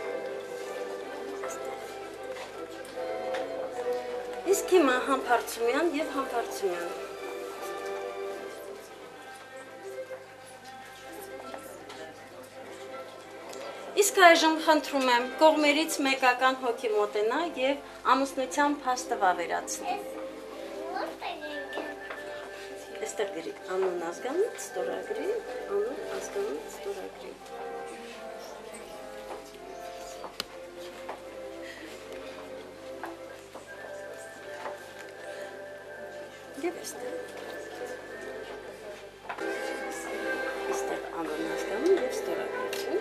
Իսկ հիմա Համբարձումյան և Համբարձումյան։ Իսկ այժմ խնդրում եմ կողմերից մեկական հոգի մոտենա և ամուսնության փաստը վավերացնի։ Էստեղ գրի անուն ազգանունից ստորագրի, անուն ազգանունից ստորագրի։ Եվ էստեղ անուն ազգանուն և ստորագրություն։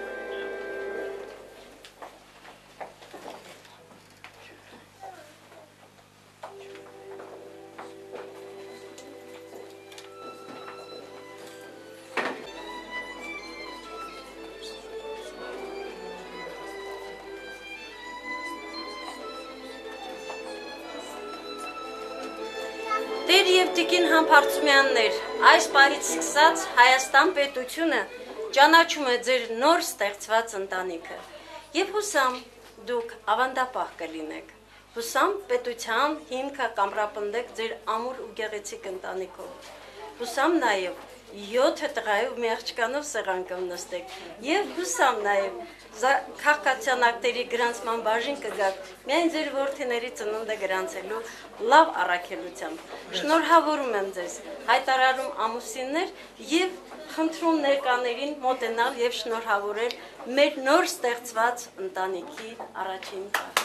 Տեր և տիկին Համբարձումյաններ, այս պահից սկսած Հայաստան պետությունը ճանաչում է ձեր նոր ստեղծված ընտանիքը և հուսամ դուք ավանդապահ կլինեք, հուսամ պետության հիմքը կամրապնդեք ձեր ամուր ու գեղեցիկ ընտանիքով, հուսամ նաև 7 տղայով մի աղջկանով սեղան կնստեք և հուսամ նաև քաղաքացիական ակտերի գրանցման բաժին կգաք միայն ձեր որդիների ծնունդը գրանցելու լավ առաքելությամբ։ Շնորհավորում եմ ձեզ, հայտարարում ամուսիններ և խնդրում ներկաներին մոտենալ և շնորհավորել մեր նոր ստեղծված ընտանիքի առաջին տարի։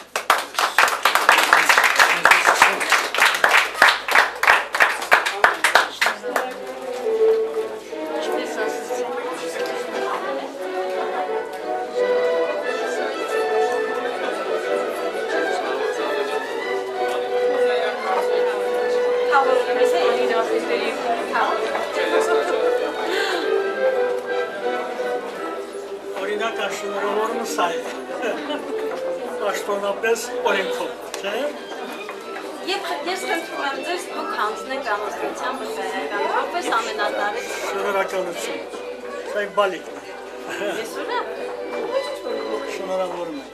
Օրինակա շնորհավորումը սա է, աշտոնապես օրենքով, չէ՞։ Եվ ես խնդրում եմ ձեզ դուք հանձնեք ամուսնության վկայական, որպես ամենատարեց։ Շնորհակալություն, սա է բալիկն է։ Ես ուրախ։ Շնորհավորում եմ։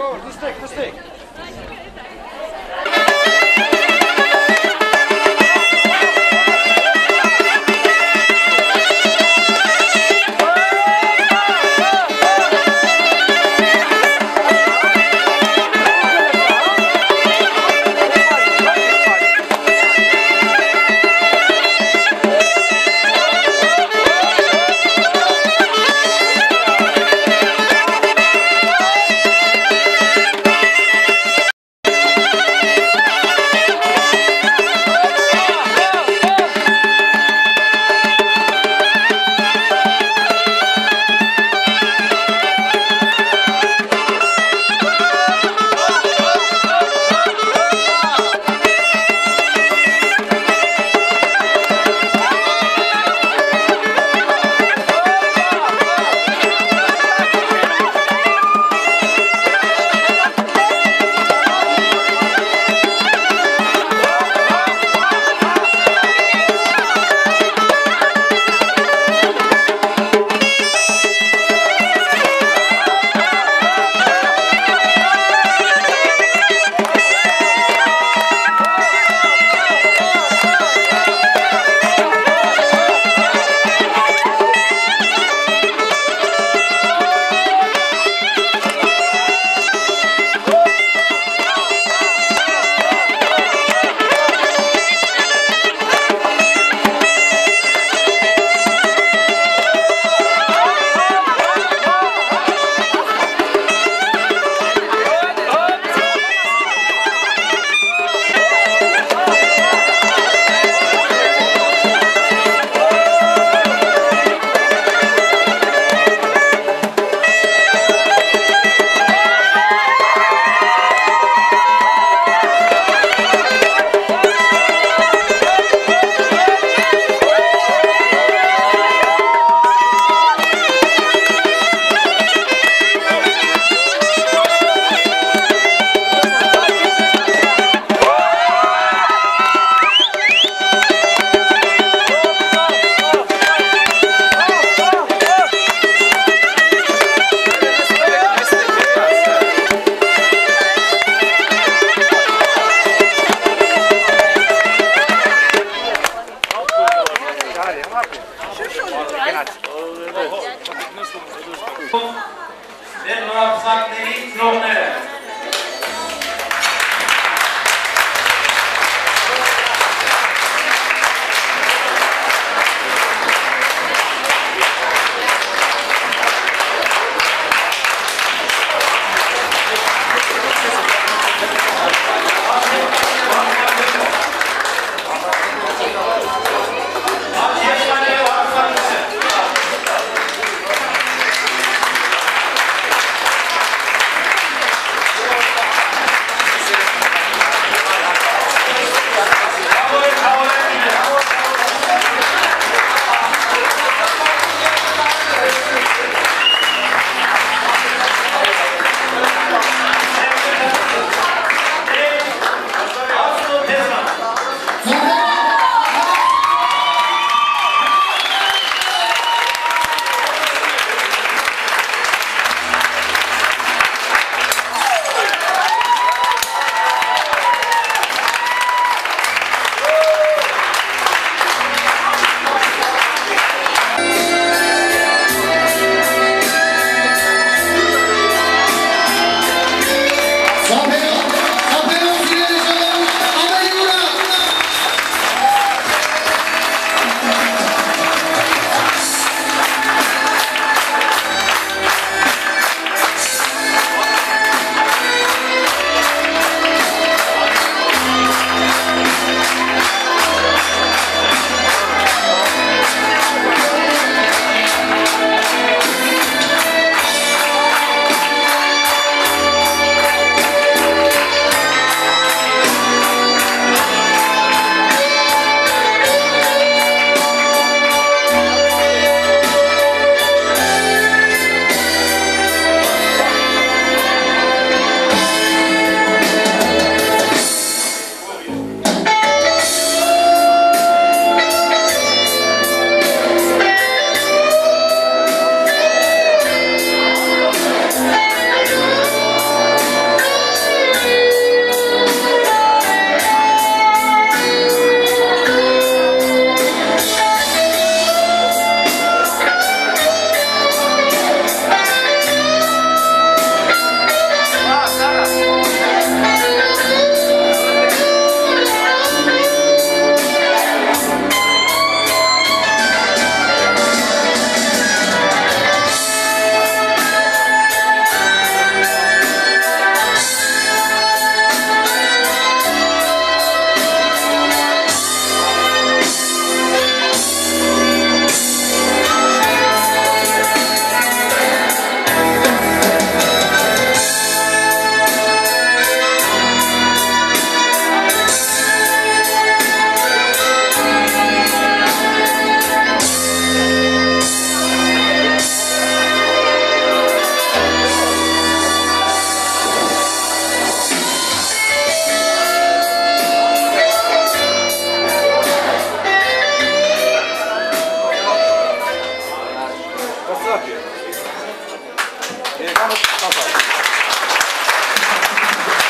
Գավոր, նստեք։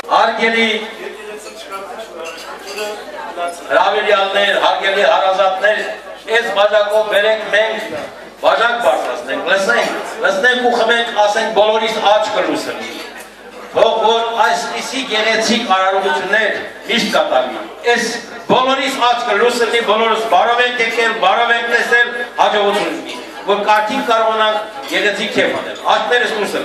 Hարգելի հրավիրյալներ, հարգելի հարազատներ, այս բաժակով բերենք մենք բաժակ բարձրացնենք, լսնենք ու խմենք, ասենք բոլորիս աչքը լուսնի։ Թող որ այսպիսի գեղեցիկ արարողություններ միշտ կատարվի։ Այս բոլորիս աչքը լուսնի, բոլորս բարով ենք եկել, բարով ենք տեսել, հաջողություն լինի, որ կարդին կարողանանք գեղեցիկ քեֆ անել, աչքներս լուսնի։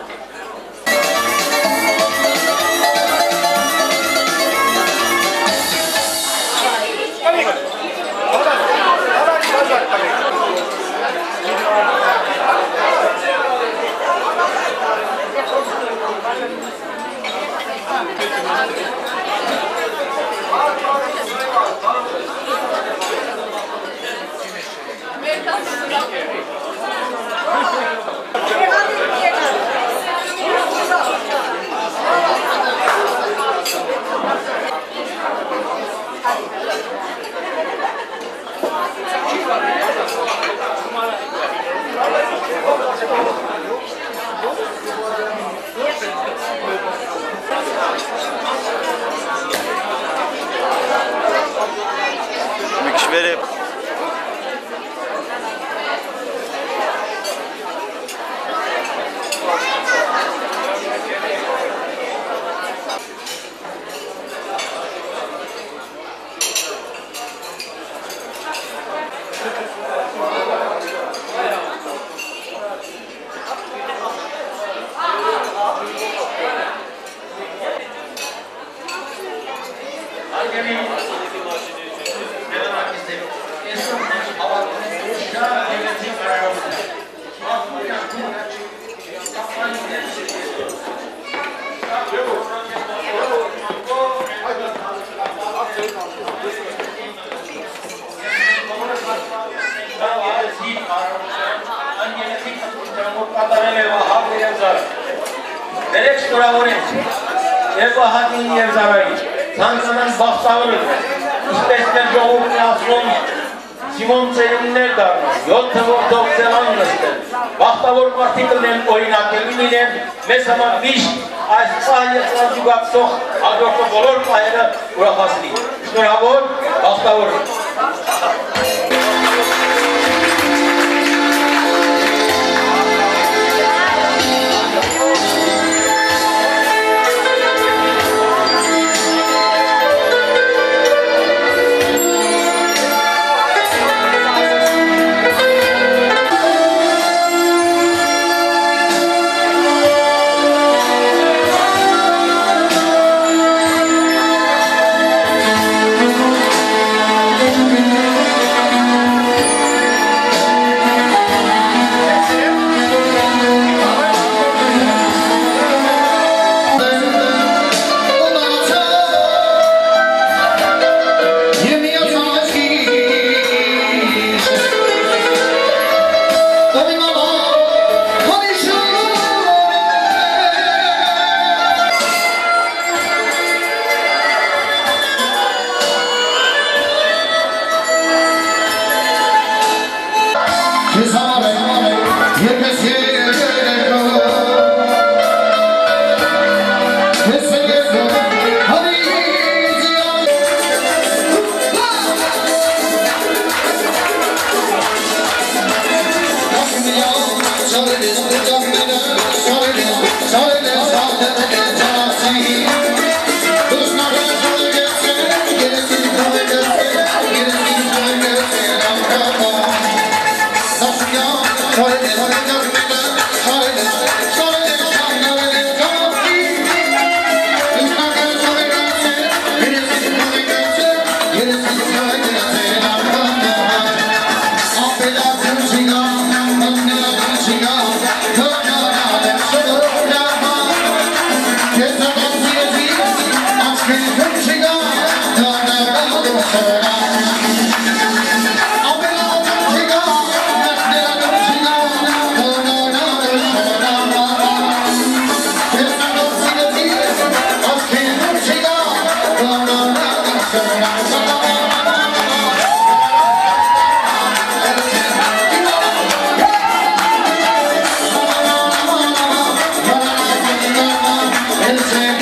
Դերեք շնորհավորենք եւ Վահագին եւ Զարային, ցանկանան բախտավորել, ինչպես մեր ժողովուրդն ասում, Սիմոն ծերունիներ դառնան, 7 որդով ծերան նստեն, բախտավոր մարդիկ լինեն, օրինակելի լինեն, մեզ համար միշտ այս պահը զուգակցող հաջորդող բոլոր պահերը ուրախացնի։ Շնորհավոր, բախտավոր։ Thank you.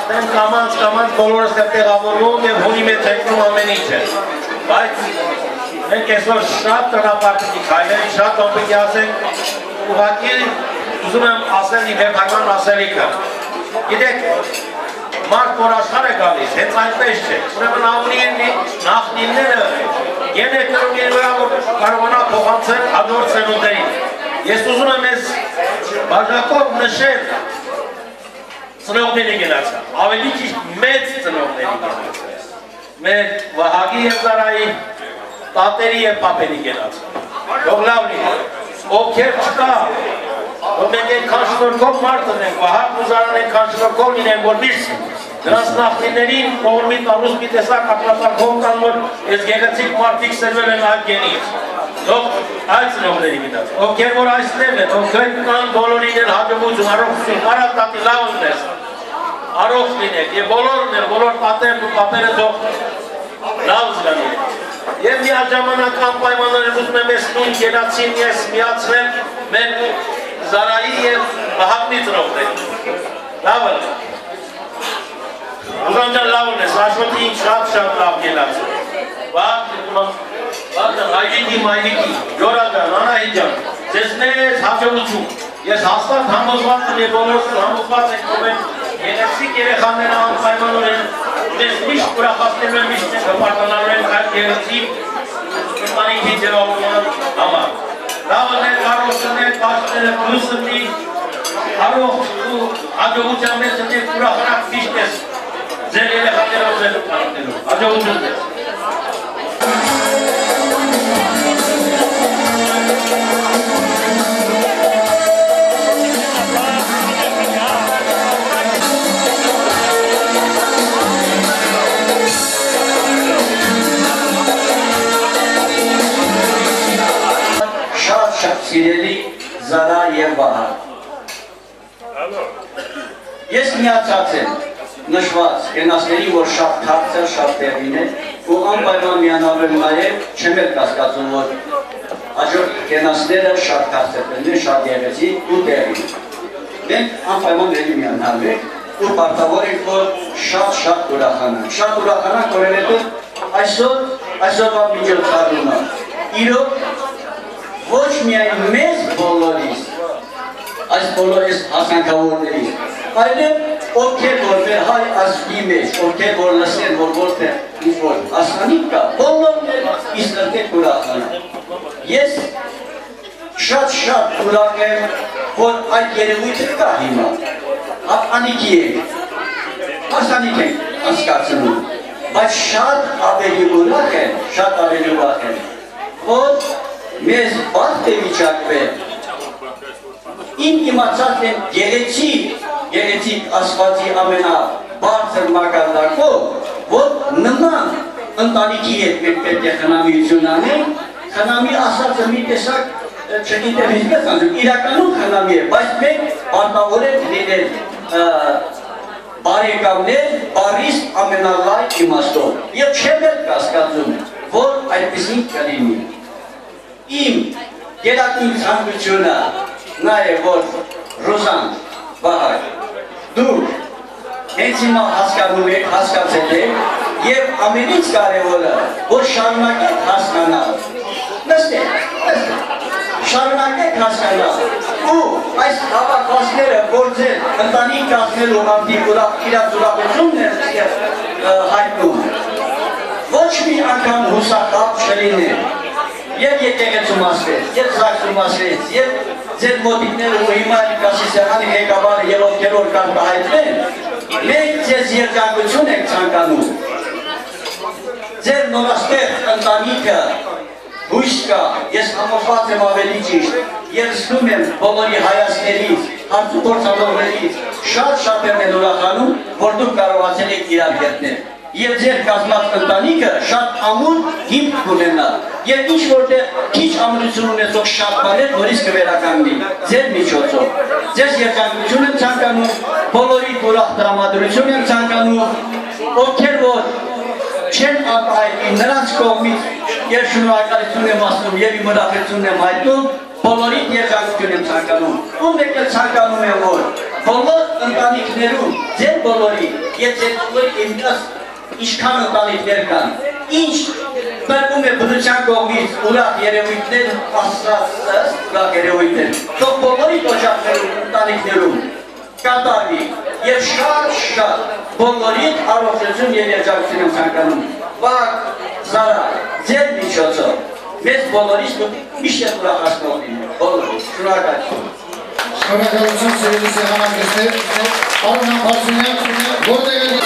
հասնեն կամած բոլորս է տեղավորվում և հունի մեջ եկնում ամեն ինչը։ Բայց մենք այսօր շատ տրապարտիկի քայլենք, շատ ոմպիկի ասենք, ուղղակի ուզում եմ ասել իմ հերթական ասելիքը։ Գիտեք, մարդ որ աշխարհ է գալիս, հենց այնպես չէ։ Ուրեմն ավելի նախնիները գեներատորների վրա որ կարողանա փոխանցել հաջորդ սերունդերին։ Ես ուզում եմ այս բաժակով նշել ծնողների գնացը, ավելի ճիշտ մեծ ծնողների գնացը։ Մեր Վահագի և Զարայի տատերի և պապերի գնացը։ Թող լավ լինի, ովքեր չկա, որ մենք այնքան շնորհքով մարդ ունենք, Վահագն ու Զարան այնքան շնորհքով լինեն, որ միշտ դրանց նախնիներին կողմի տալուց մի տեսակ ակնապարքով կան, որ այս գեղեցիկ մարդիկ սերվել են այդ գենից։ Թող այդ ծնողների գնաց, ովքեր որ այստեղ են, ովքեր կան բոլորին են հաջողություն, առողջություն, կարա տատի լավ ունես, առողջ լինեք և բոլորն են, բոլոր տատերն ու պապերը թող լավ զգան։ Եվ միաժամանակ անպայմանորեն ուզում եմ այս նույն գերացին ես միացրել մեր Զարայի և Վահագնի ծնողներին։ Լավը։ Ուզան ջան լավ ունես, Աշոտին շատ լավ գելացը։ Վահագն, հայրիկի, մայրիկի, Յորա ջան, Անահիտ ջան, ձեզ մեծ հաջողություն։ Ես հաստատ համոզված եմ և բոլորս համոզված ենք, որ մենք գեղեցիկ երեխաները անպայմանորեն մեզ միշտ ուրախացնելու են, միշտ հպարտանալու են այդ գեղեցիկ ընտանիքի ձևավորման համար։ Լավն է, առողջն է, պաշտները պլուսն է, առողջ ու հաջողության մեծ ընդ ուրախանակ միշտ ես ձեր երեխաներով ձեր ընտանիքներով։ Հաջողություն ձեզ։ Սիրելի Զարա և Վահագն։ Ես միացած եմ նշված գենասների, որ շատ թարցեր, շատ տեղին է, ու անպայման միանալու նաև չեմ էլ կասկածում, որ հաջորդ գենասները շատ թարցեր են, շատ գեղեցիկ ու տեղին։ Մենք անպայման ելի միանալու ենք ու պարտավոր ենք, որ շատ ուրախանանք։ Շատ ուրախանանք, որովհետև այսօրվա միջոցառումը իրոք ոչ միայն մեզ բոլորիս, այս բոլորիս հասանքավորներից, այլև ովքեր որ մեր հայ ազգի մեջ, ովքեր որ լսեն, որ որտեղ ինչ-որ հասանիք կա, բոլորն էլ իսկրտեք ուրախանան։ Ես շատ ուրախ եմ, որ այդ երևույթը կա հիմա, հապանիքի ենք, հասանիք ենք հասկացնում, բայց շատ ավելի ուրախ եմ, որ մեզ բարդ է վիճակվել, իմ իմացած եմ գեղեցիկ ասվածի ամենաբարձր մակարդակով, որ նման ընտանիքի հետ մենք պետք է խնամիություն անենք, խնամի ասածը մի տեսակ չգիտեմ ինչպես անձում, իրականում խնամի է, բայց մենք պարտավոր ենք լինել բարեկամներ, բարիս ամենալայ իմաստով և չեմ էլ կասկածում, որ այդպիսին կլինի։ Իմ գերակին ցանկությունը նա է, որ Ռոզան, Վահագ, դուք հենց հիմա հասկանում եք, հասկացել եք և ամենից կարևորը, որ շարունակեք հասկանալ, շարունակեք հասկանալ ու այս հավաքվածները, որ ձեր ընտանիք կազմելու հանդիպ իրաց ուրախությունն է հայտնում, ոչ մի անգամ հուսակապ չլինեն, և եկեղեցու մասվեց, և զակսու մասվեց, և ձեր մոտիկները ու հիմա կասիսեղանի ղեկավարը և ովքեր որ կան կհայտնեն, մենք ձեզ երջանկություն ենք ցանկանում, ձեր նորաստեղծ ընտանիքը հույս կա, ես համոզված եմ ավելի ճիշտ, և զգում եմ բոլորի հայացքներից, հարցու փորձավորներից, շատ են ուրախանում, որ դուք կարողացել եք իրար գտնել։ Եվ ձեր կազմած ընտանիքը շատ ամուր հիմք կունենա և ինչ որտեղ քիչ ամրություն ունեցող շատ բաներ նորից կվերականգնի ձեր միջոցով։ Ձեզ երջանկություն եմ ցանկանում, բոլորի ուրախ տրամադրություն եմ ցանկանում, ովքեր որ չեն արտահայտի նրանց կողմից և շնորհակալություն եմ ասում և իմ ուրախությունն եմ հայտնում, բոլորին երջանկություն եմ ցանկանում։ Ու մեկ էլ ցանկանում եմ, որ բոլոր ընտանիքներում, ձեր բոլորի, եւ ձեր բոլորի ինքնաս ինչքան ընտանիքներ կան, ինչ տրվում է բնության կողմից ուրախ երևույթներ, աստվածը ուրախ երևույթներ, թող բոլորի օջախներում, ընտանիքներում կատարվի եւ շատ բոլորին առողջություն եւ երջանկություն եմ ցանկանում։ Վաղ Զարա, ձեր միջոցով մեզ բոլորիս միշտ ուրախացնող լինի, բոլորիս, շնորհակալություն։ Շնորհակալություն սիրելի սեղանակիցներ, պարոն Հարությունյան, որտեղ եք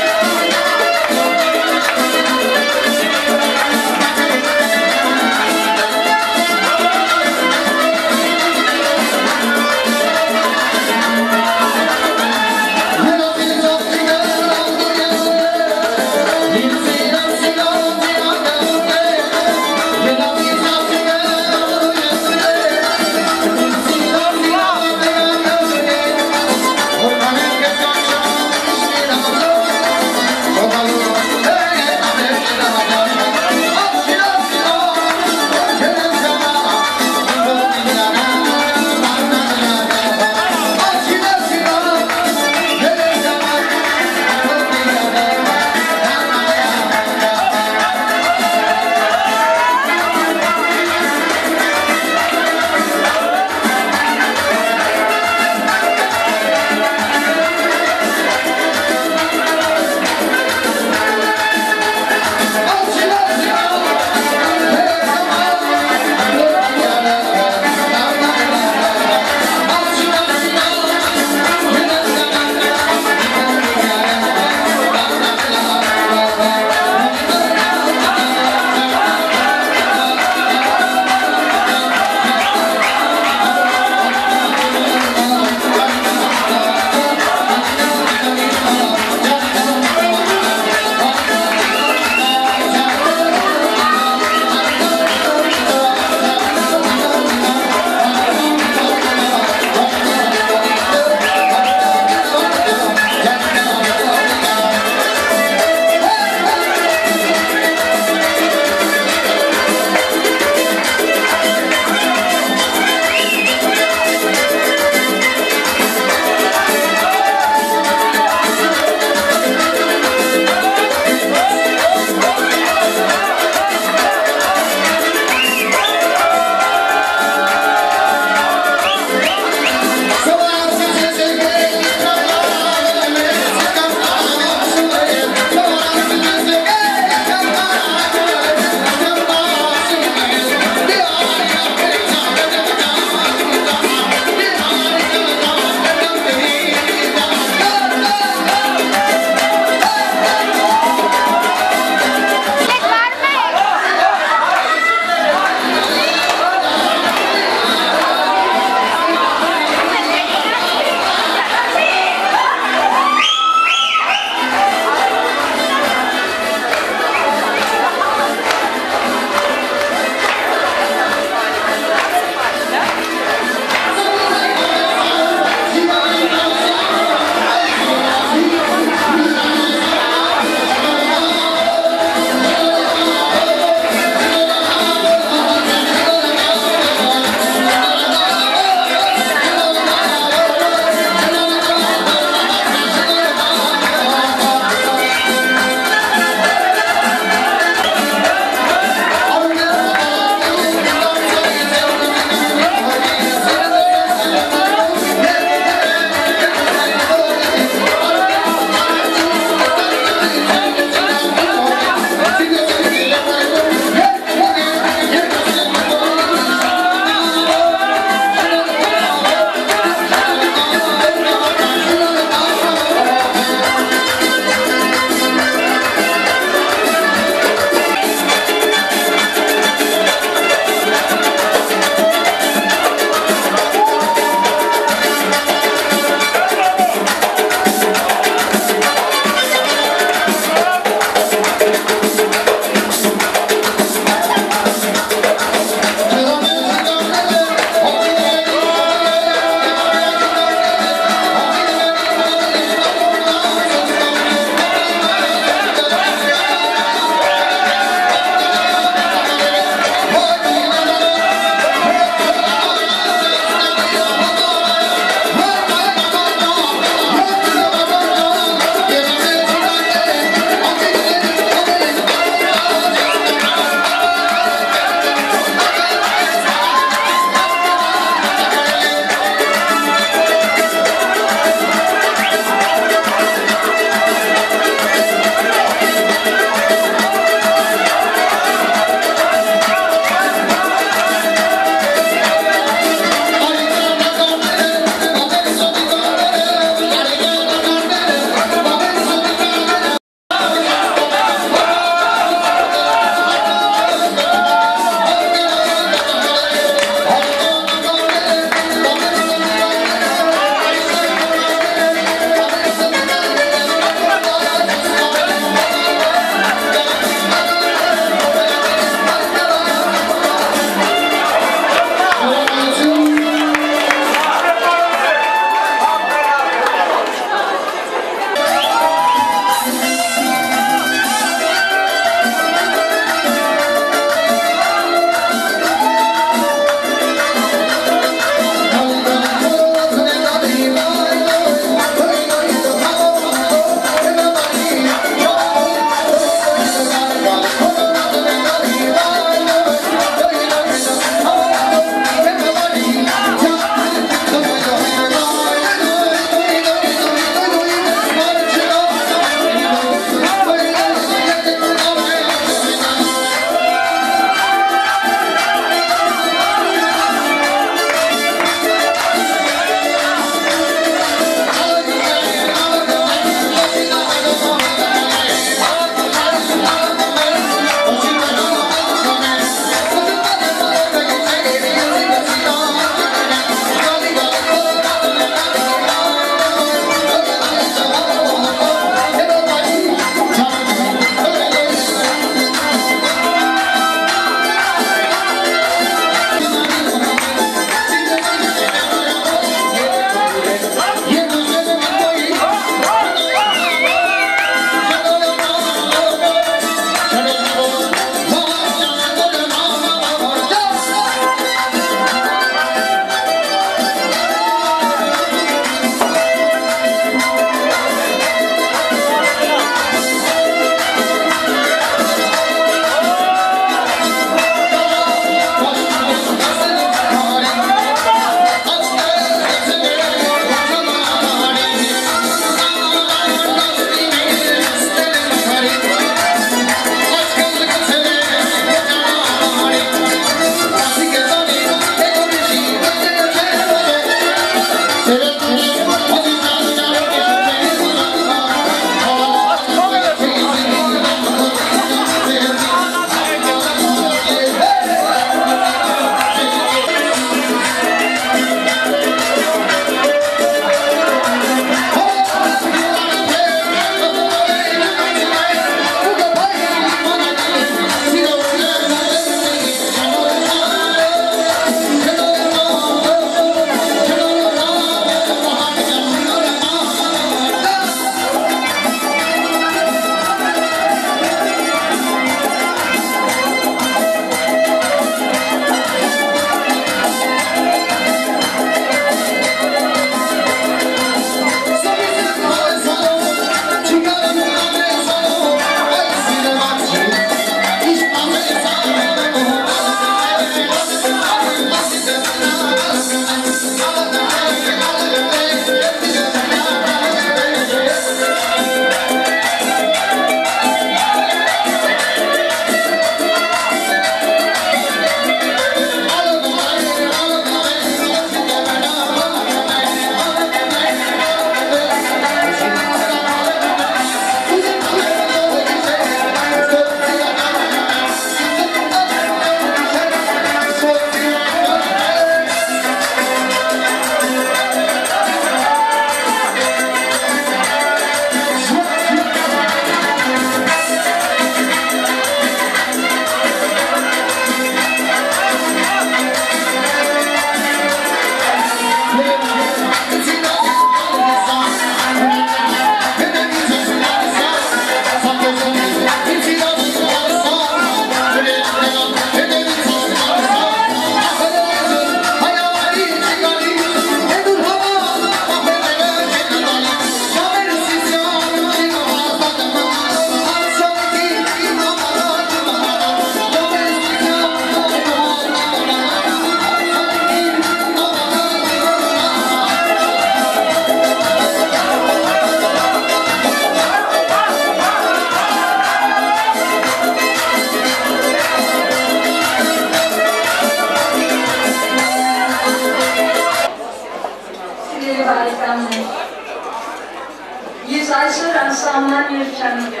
անսահման երջանիկը։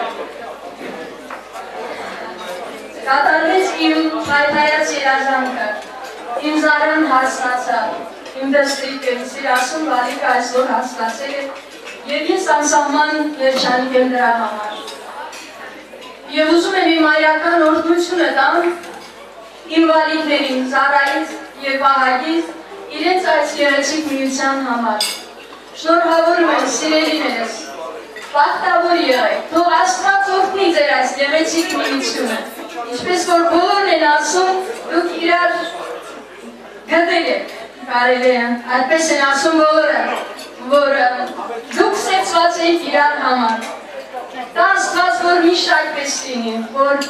Կատարվեց իմ հայթայած երազանքը, իմ զարան հասնացավ, իմ դստրիկը, սիրասուն բալիկը այսօր հասնացել է և ես անսահման երջանիկ եմ դրա համար։ Եվ ուզում եմ իմ այրական օրհնությունը տամ իմ բալիկներին, Զարայից և Վահագից իրենց այս գեղեցիկ միության համար։ Շնորհավորում եմ սիրելիներս, բախտավոր եղեք, թող Աստված օրհնի ձեր այս գեղեցիկ միությունը, ինչպես որ բոլորն են ասում, դուք իրար գտել եք, կարելի է, այդպես են ասում բոլորը, որ դուք ստեղծված եք իրար համար։ Դա Աստված որ միշտ այդպես լինի, որ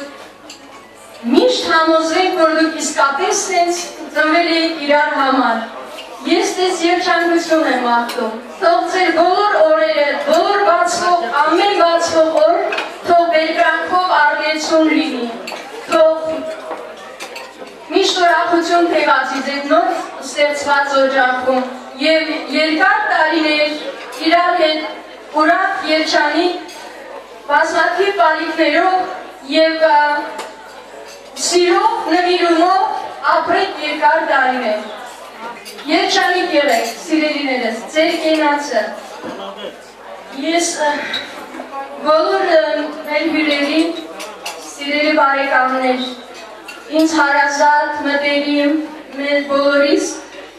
միշտ համոզվեք, որ դուք իսկապես սենց ծնվել եք իրար համար։ Ես դες երջանկություն եմ աղթում, թող ձեր բոլոր օրերը, բոլոր բացվող, ամեն բացվող օր, թող բերկրանքով արվեցուն լինի, թող միշտ ուրախություն թևացի ձեր նոր ստեղծված օջախում և երկար տարիներ իրար հետ ուրախ երջանիկ բազմաթիվ բալիկներով և սիրով, նվիրումով ապրեք երկար տարիներ։ Երջանիկ եղեք, սիրելիներս, ձեր կենացը։ Ես բոլոր մեր հյուրերին, սիրելի բարեկամներ, ինձ հարազատ, մտերիմ, մեր բոլորիս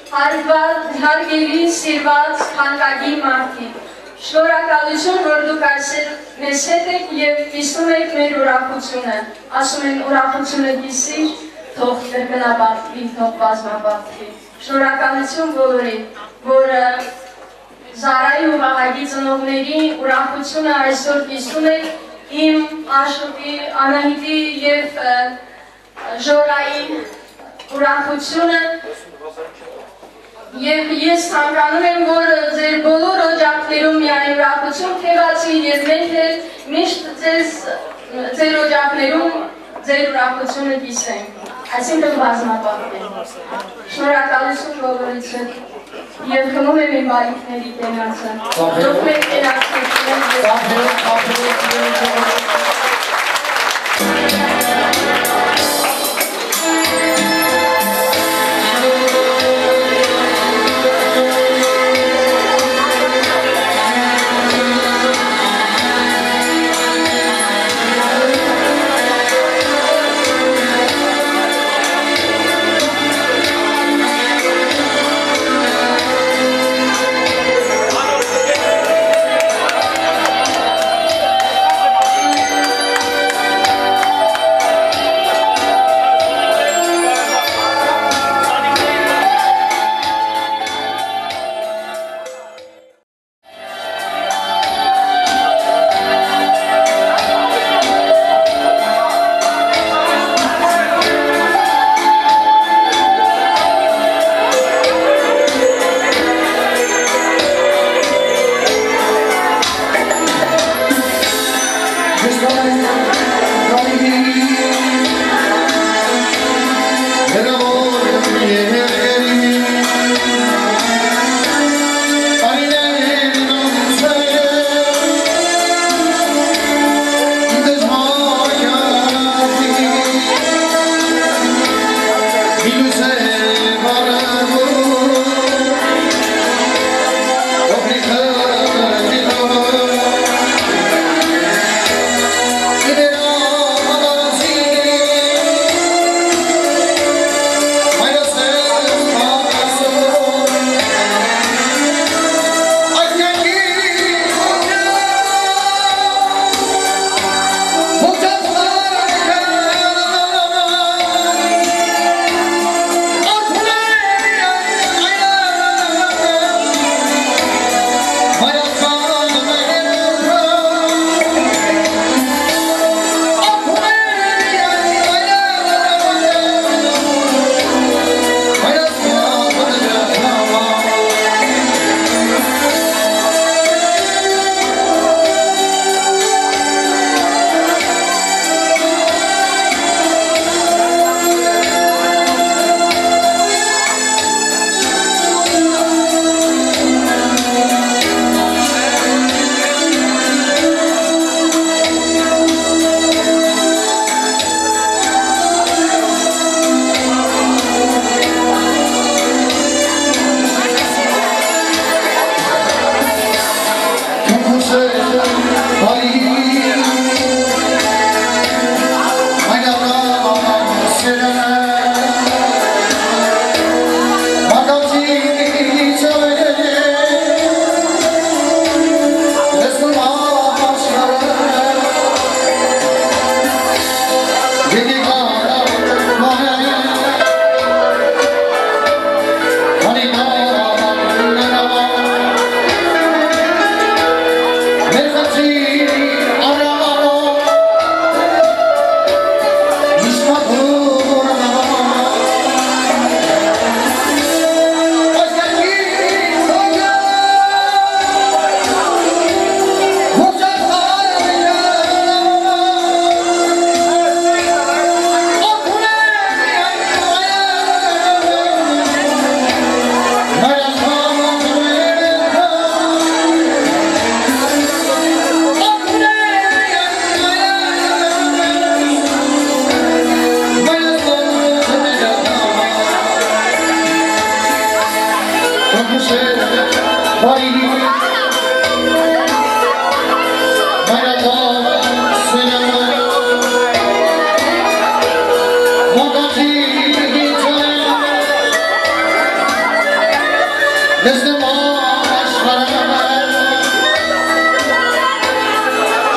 հարգելի, սիրված, խանդագին մարդիկ։ Շնորհակալություն, որ դուք այսօր մեզ հետ եք և կիսում եք մեր ուրախությունը։ Ասում են ուրախությունը կիսիր, թող կրկնաբարդվի, թող բազմաբարդվի։ Շնորհակալություն բոլորին, որ Զարայի ու Վահագի ծնողների ուրախությունը այսօր կիսում եք իմ Աշոտի, Անահիտի և Ժորայի ուրախությունը և ես ցանկանում եմ, որ ձեր բոլոր օջախներում միայն ուրախություն թևացի և մենք էլ միշտ ձեր օջախներում ձեր ուրախությունը կիսենք, այսինքն բազմապատկենք։ Շնորհակալություն բոլորից և խմում եմ իմ բալիկների կենացը։ Դուք մեր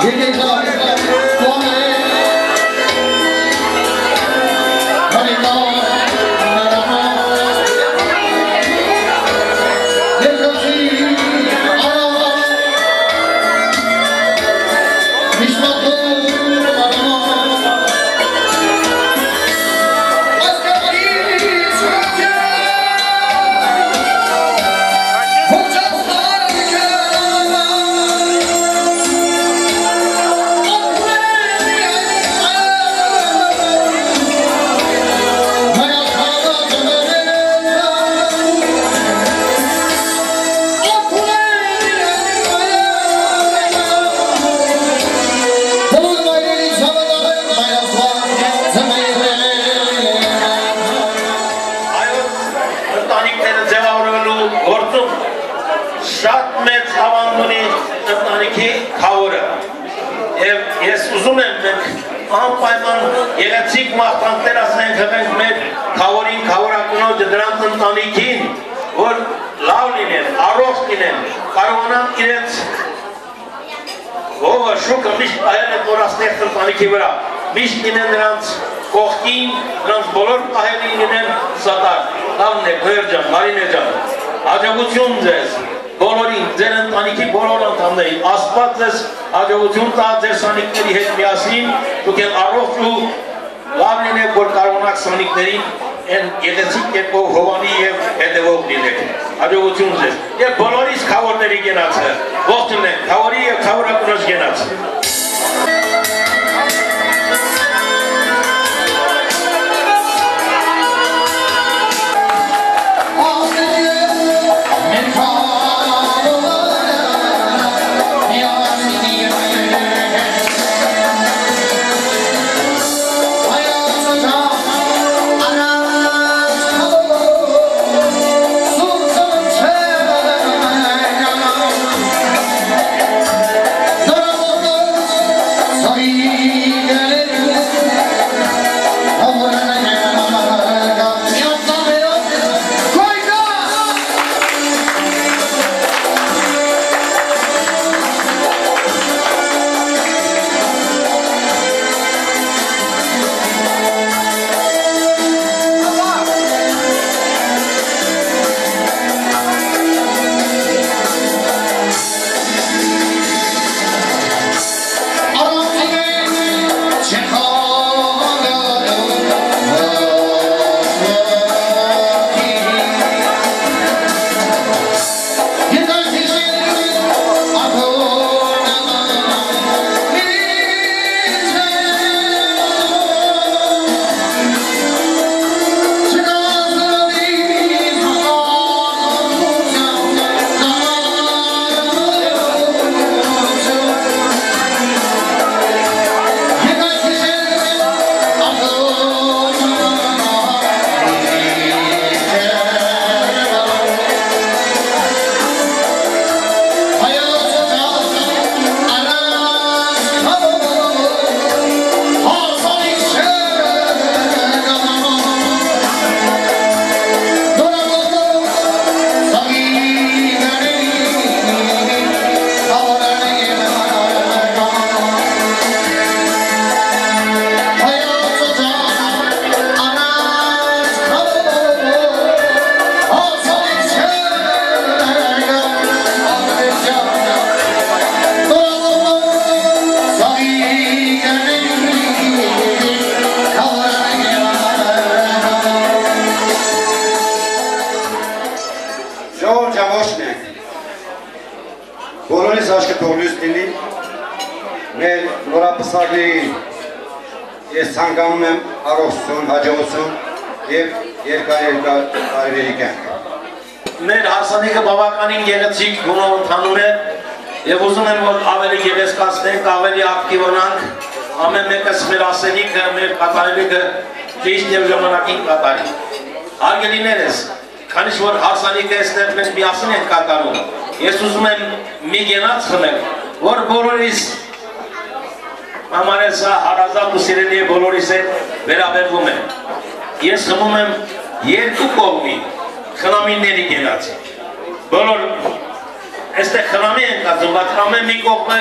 Este xնամի ենք ասում, բայց ամեն մի կողմը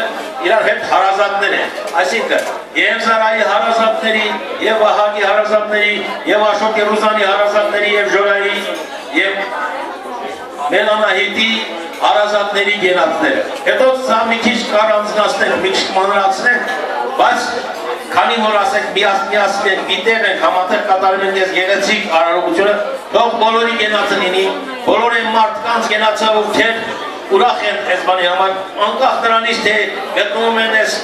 իրար հետ հարազատներ են, այսինքն եւ Զարայի հարազատների, եւ Վահագի հարազատների, եւ Աշոտ Երուսանի հարազատների, եւ Ժորայի, եւ Մելանահիտի հարազատների գենացները։ Հետո սա մի քիչ կարանցնացնենք, մի քիչ մանրացնենք, բայց քանի որ ասենք միասին գիտեղ ենք, համատեղ կատարում ենք ես գեղեցիկ արարողությունը, թող բոլորի գենացը լինի, բոլոր են մարդկանց գենացը ովքեր ուրախ են այս բանի համար, անկախ նրանից թե գտնվում են այս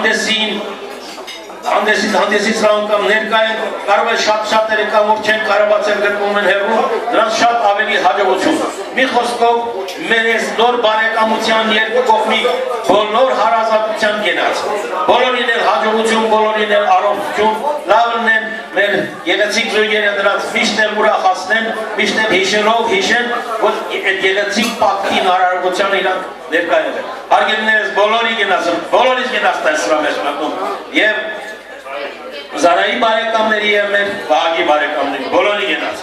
հանդեսից ռան կամ ներկա են, կարող է շատ-շատերը կամ որ չեն կարողացել գտնվում են հեռու, նրանց շատ ավելի հաջողություն։ Մի խոսքով մեր այս նոր բարեկամության երկու կողմի բոլոր հարազատության գնաց, բոլորին էլ հաջողություն, բոլորին էլ առողջություն, լավն են մեր գեղեցիկ զույգերը նրանց միշտ էլ ուրախացնեն, միշտ էլ հիշելով հիշեն, որ այդ գեղեցիկ պակտին արարողությանը իրանք ներկա են։ Հարգելիներս բոլորի գնացում, բոլորից գնացն այս սրա մեջ մտնում և Զարայի բարեկամների և մեր Վահագի բարեկամների, բոլորի գնաց։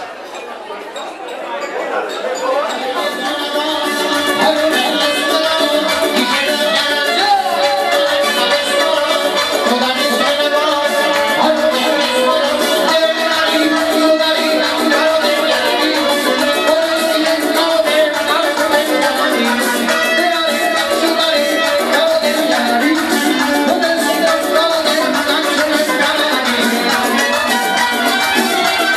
Thank you.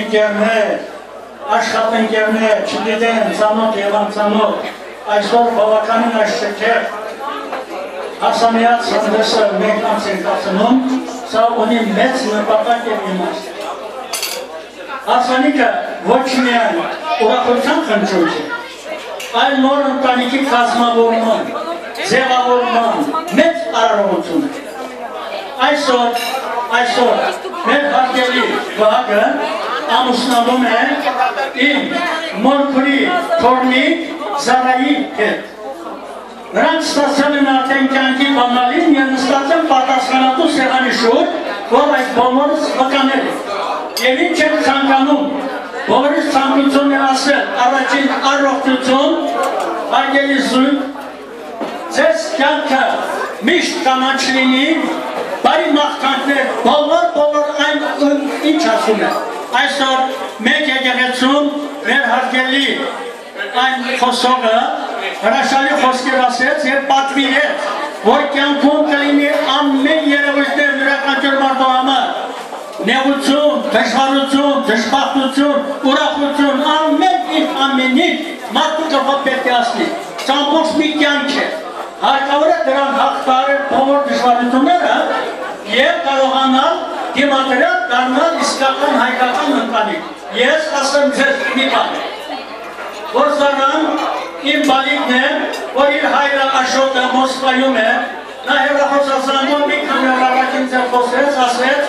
ընկերներ, աշխատընկերներ, չգիտեն, ծանոթ եւ անծանոթ, այսօր բավականին այս շքեղ հասանյաց հանդեսը մենք անց ենք ասնում, սա ունի մեծ նպատակ եւ իմաստ։ Հարսանիքը ոչ միայն ուրախության խնդրում է, այլ նոր ընտանիքի կազմավորման, ձևավորման մեծ արարողություն է։ Այսօր մեր հարգելի վահագը ամուսնանում է իմ մորքուրի թորնիկ Զարայի հետ։ Նրանք ստացել են արդեն կյանքի բանալին և նստած են պատասխանատու սեղանի շուրջ, որ այս բոլորս վկանել է։ Եվ ինչ եմ ցանկանում, բոլորիս ցանկություն է ասել, առաջին առողջություն, հարգելի զույգ, ձեզ կյանքը միշտ կանաչ լինի, բարի մաղթանքներ, բոլոր այն ինչ ասում է։ Այսօր մեկ եկեղեցում մեր հարգելի այն խոսողը հրաշալի խոսքեր ասեց և պատվիրեց, որ կյանքում կլինի ամեն երևույթներ յուրաքանչյուր մարդու համար, նեղություն, դժվարություն, դժբախտություն, ուրախություն, ամենից մարդու գլխով պետք է ասնի, ամբողջ մի կյանք է, հարկավոր է դրան հաղթարել բոլոր դժվարությունները և կարողանալ դիմադրել դառնալ իսկական հայկական ընտանիք։ Ես ասեմ ձեզ մի բան, որ Զարան իմ բալիկն է, որ իր հայրը Աշոտը Մոսկվայում է, նա հեռախոսազանգում մի քանի օր առաջ ինձ խոսեց, ասեց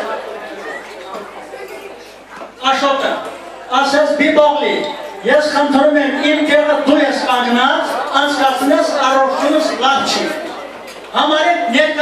Աշոտը, ասեց Բիբողլի, ես խնդրում եմ իմ գեղը դու ես կանգնած, անցկացնես առողջությունս լավ չի։ Համարեք ներկա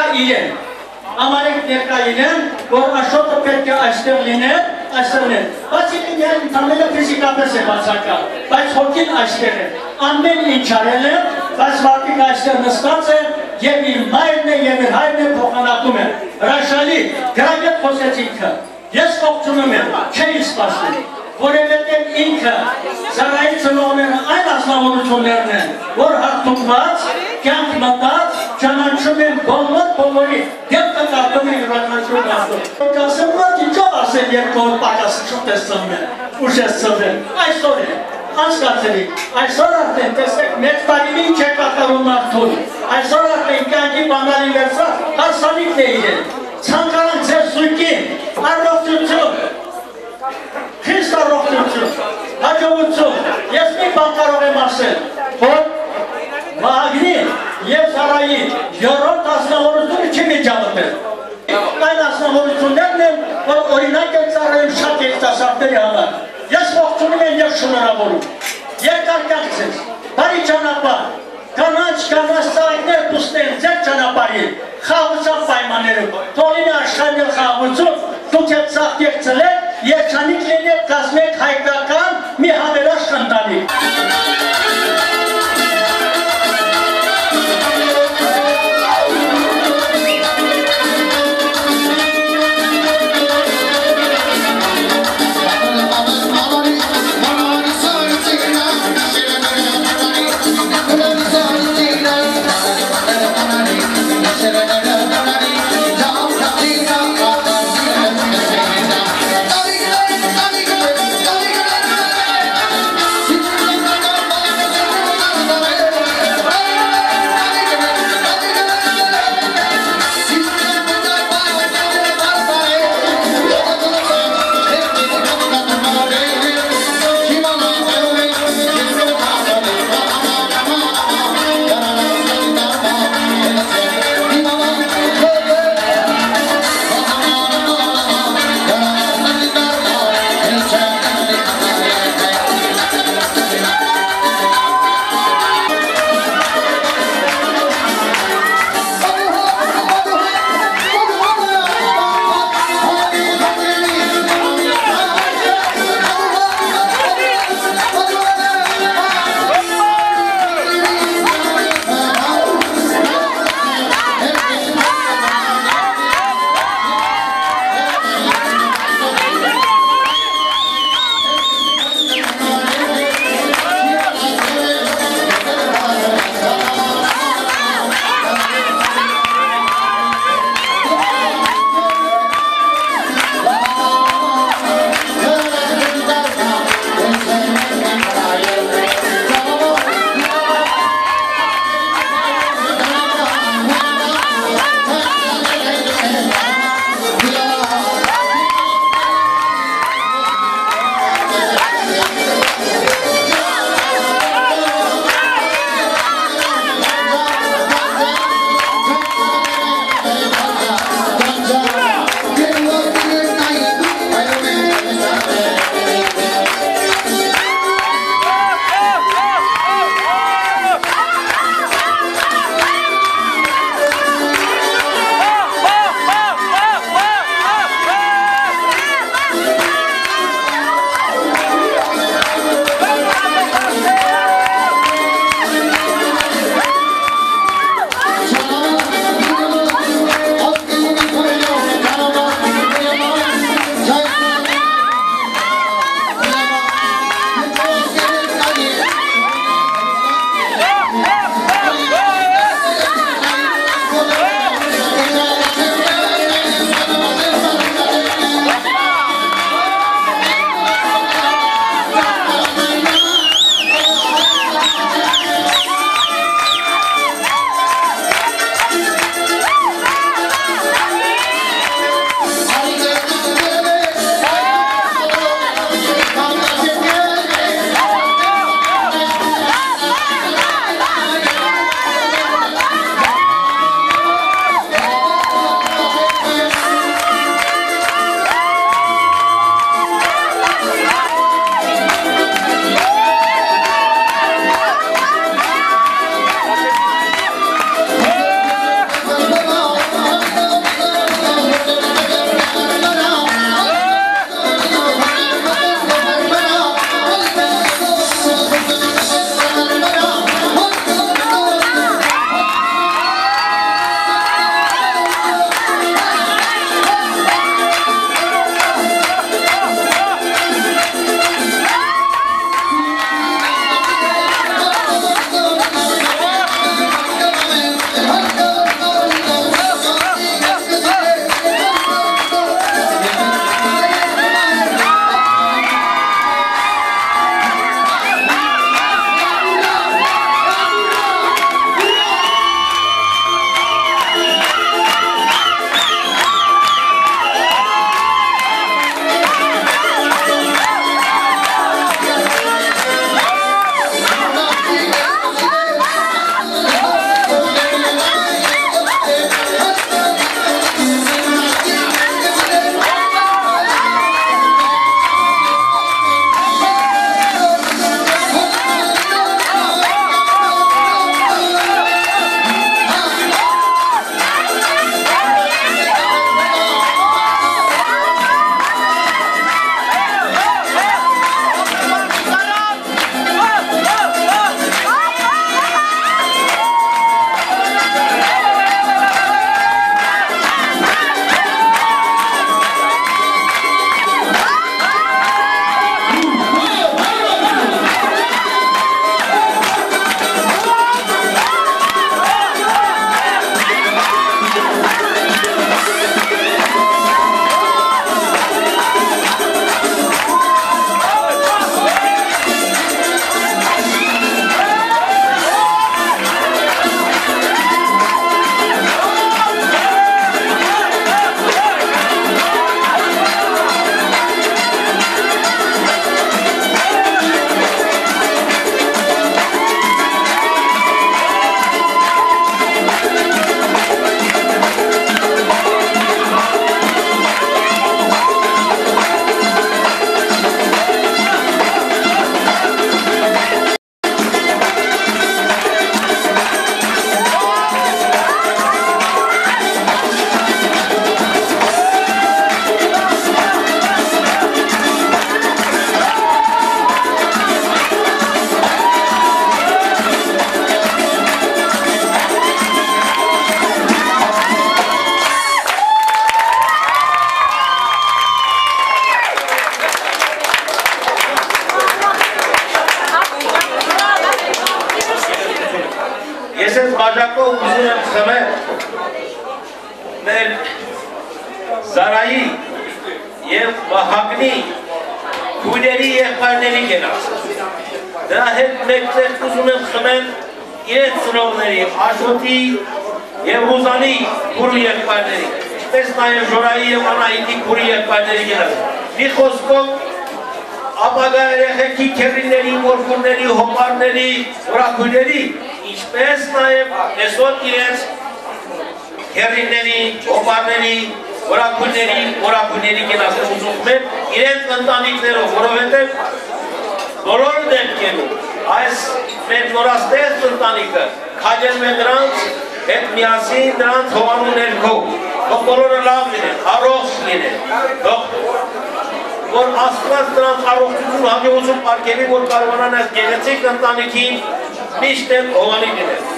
իրեն, որ Աշոտը պետք է այստեղ լիներ, բայց իրեն ընդամենը ֆիզիկապես է բացակալ, բայց հոգին այստեղ է, ամեն ինչ արել է, բայց մարդիկ այստեղ նստած է և իր մայրն է և իր հայրն է փոխանակում է, հրաշալի, գրագետ խոսեց ինքը, ես ողջունում եմ, չէի սպասել, որովհետև ինքը Զարայի ծնողները այն ազնվորություններն են, որ հարթունված, կյանք մտած, ճանաչում են բոլորի և կտարտում են յուրաքանչյուր մարդու։ Կասեմ, որ ինչով ասել երկու օր պակասը շուտ ես ծնվել, ուշ ես ծնվել, այսօր է, անցկացրի, այսօր արդեն տեսեք մեծ տարին ինչ է կատարում մարդուն, այսօր արդեն կյանքի բանալի վերցած հարսանիքն է իրեն, ցանկանանք ձեր զույգին, առողջություն, խիստ առողջություն, հաջողություն, ես մի բան կարող եմ ասել, որ Վահագնի և Զարայի երրորդ ազնվորությունը չի միջամտել։ Այն ազնվորություններն են, որ օրինակ են ծառայում շատ երիտասարդների համար։ Ես ողջունում եմ և շնորհավորում։ Երկար կյանք ձեզ, բարի ճանապարհ, կանաչ ծաղիկներ տուստեն ձեր ճանապարհին, խաղաղության պայմաններում, թող լինի աշխարհի խաղաղություն, դուք եք ծաղ եկցրել, երջանիկ լինեք, կազմեք հայկական մի հավերժ ընտանիք։ Thank you. բաժակով ուզում եմ խմել մեր Զարայի և Վահագնի քույրերի եղբայրների կենաց։ Դրա հետ մեկտեղ ուզում եմ խմել իրենց ծնողների, Աշոտի և Ռուզանի քուրի եղբայրների, ինչպես նաև Ժորայի և Անահիտի քուրի եղբայրների կենաց։ Մի խոսքով ապագա երեխեքի քեռիների, որդուների, հոպարների, ուրախույրների, ինչպես նաև այսօր իրենց քեռիների, հոպարների, ուրախույրների կենացը ուզում են իրենց ընտանիքներով, որովհետև բոլոր դեպքերում այս մեր նորաստեղծ ընտանիքը քաջել է նրանց հետ միասին նրանց հովանու ներքո, թող բոլորը լավ լինեն, առողջ լինեն, որ Աստված նրանց առողջություն հաջողություն պարգևի, որ կարողանան այս գեղեցիկ ընտանիքին միշտ էլ հովանի լինել։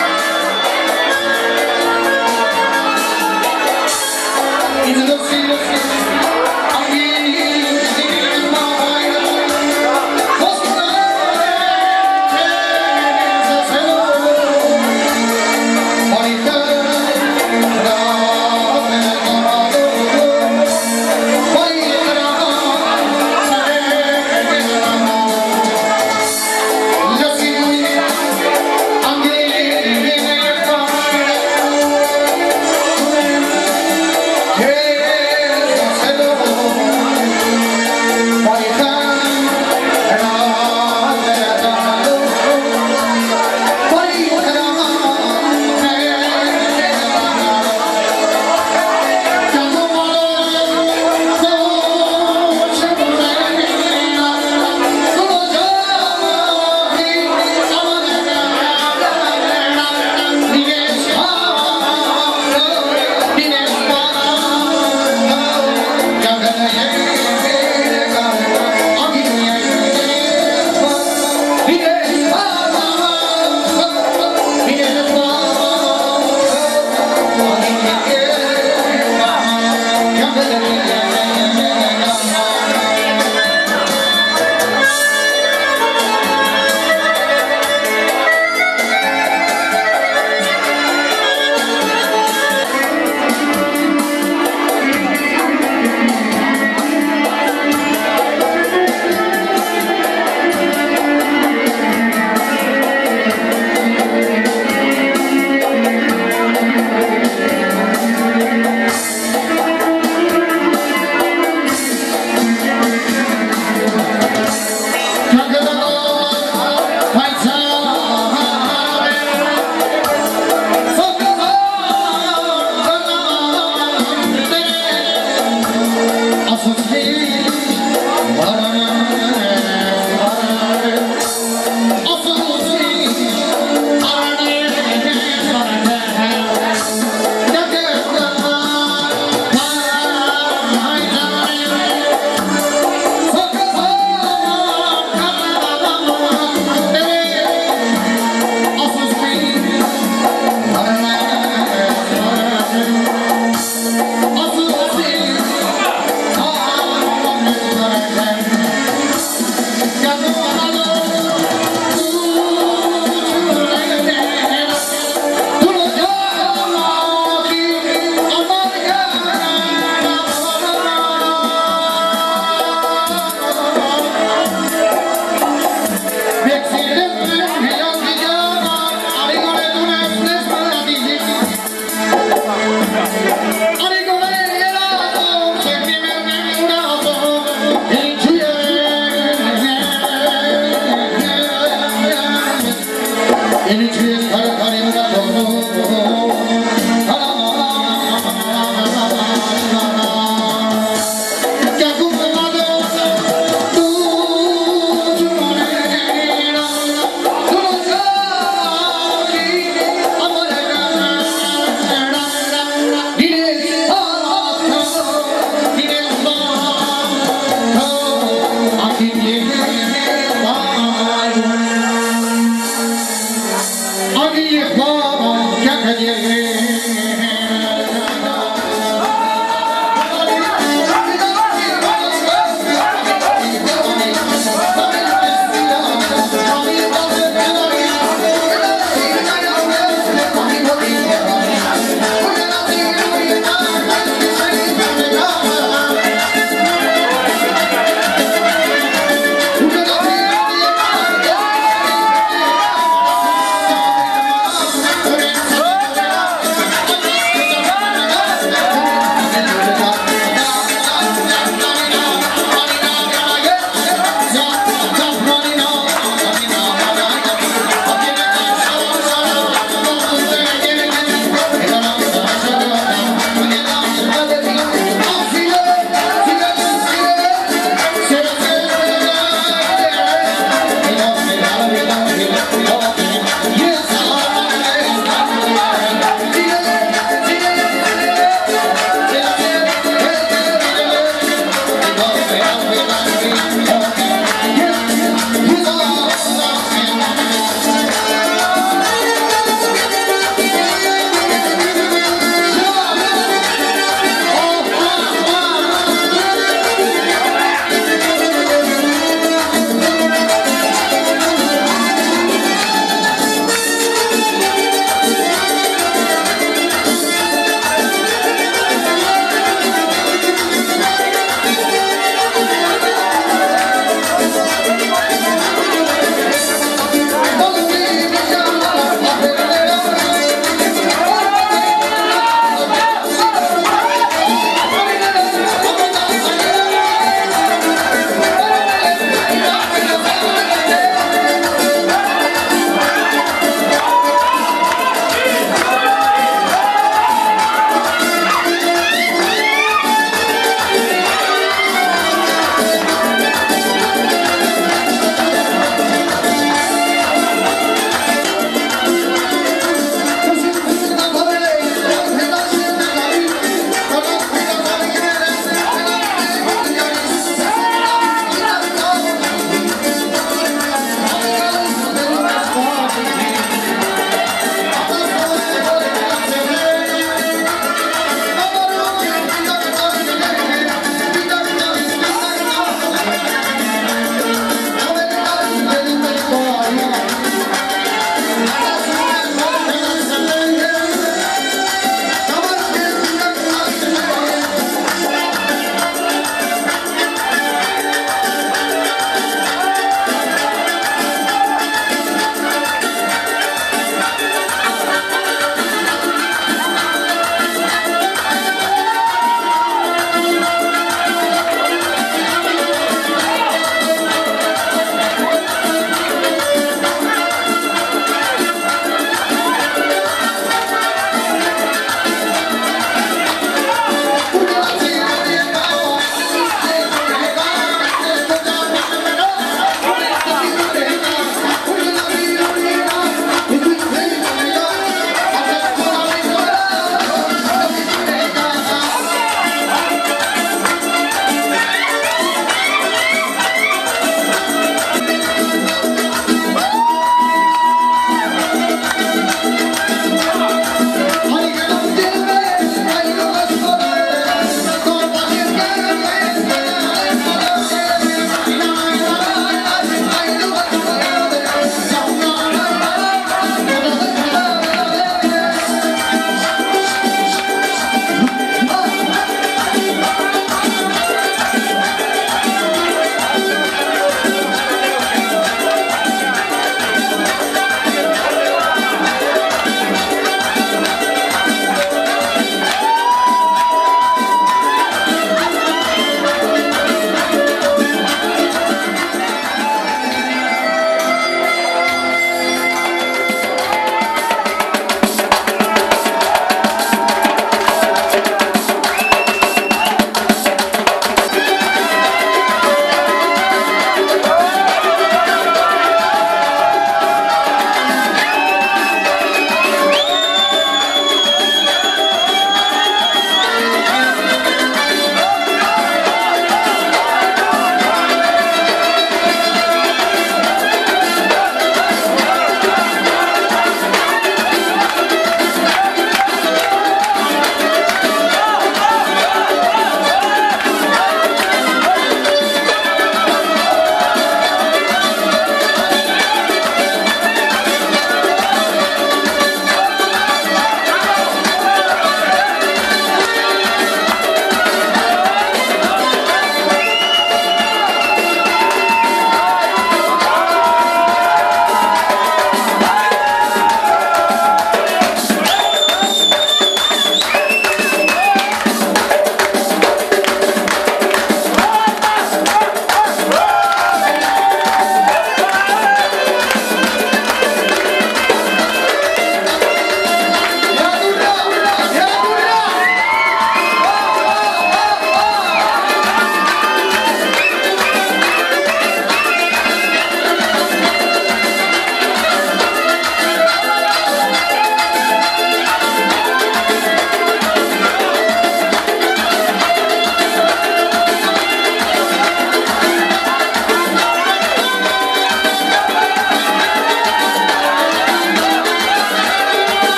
Into the field.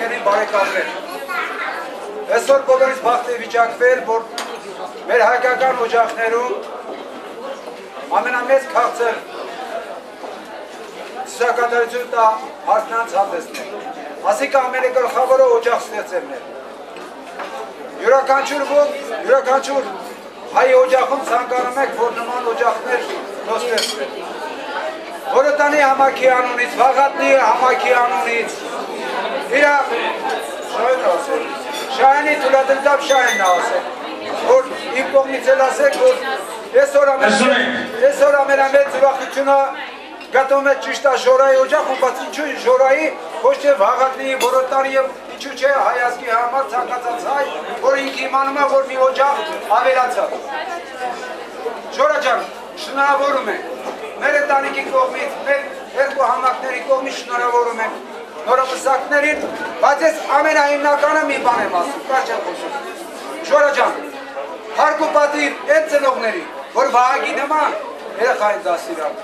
հարգելի բարեկամներ։ Այսօր բոլորից բախտ է վիճակվել, որ մեր հայկական օջախներում ամենամեծ քաղցր ցուցակատարություն տա հարցնանց հանդեսներ։ Ասիկա ամենագլխավորը օջախ ստեղծելն է։ Յուրաքանչյուր հայ օջախում ցանկանում եք, որ նման օջախներ ստեղծվեն։ Որը տանի համակի անունից, Վաղատնի համակի անունից, իրա Շահյանի թույլատրտավ Շահյանն ասել, որ իմ կողմից էլ ասեք, որ այսօր ամենամեծ ուրախությունը գտնում է ճիշտ է Ժորայի օջախում, բայց ինչու Ժորայի, ոչ թե Վաղատնի, Որոտանի և ինչու չէ հայ ազգի համար ցանկացած հայ, որ ինքը իմանում է, որ մի օջախ ավելացավ։ Ժորա ջան, շնորհավորում ենք մեր ընտանիքի կողմից, մեր երկու համակների կողմից շնորհավորում ենք նորամսակներին, բայց ես ամենահիմնականը մի բան եմ ասում, կար չեմ խոսում։ Ժորա ջան, հարկ ու պատիվ այդ ծնողների, որ Վահագի նման երեխային դաստիարակ։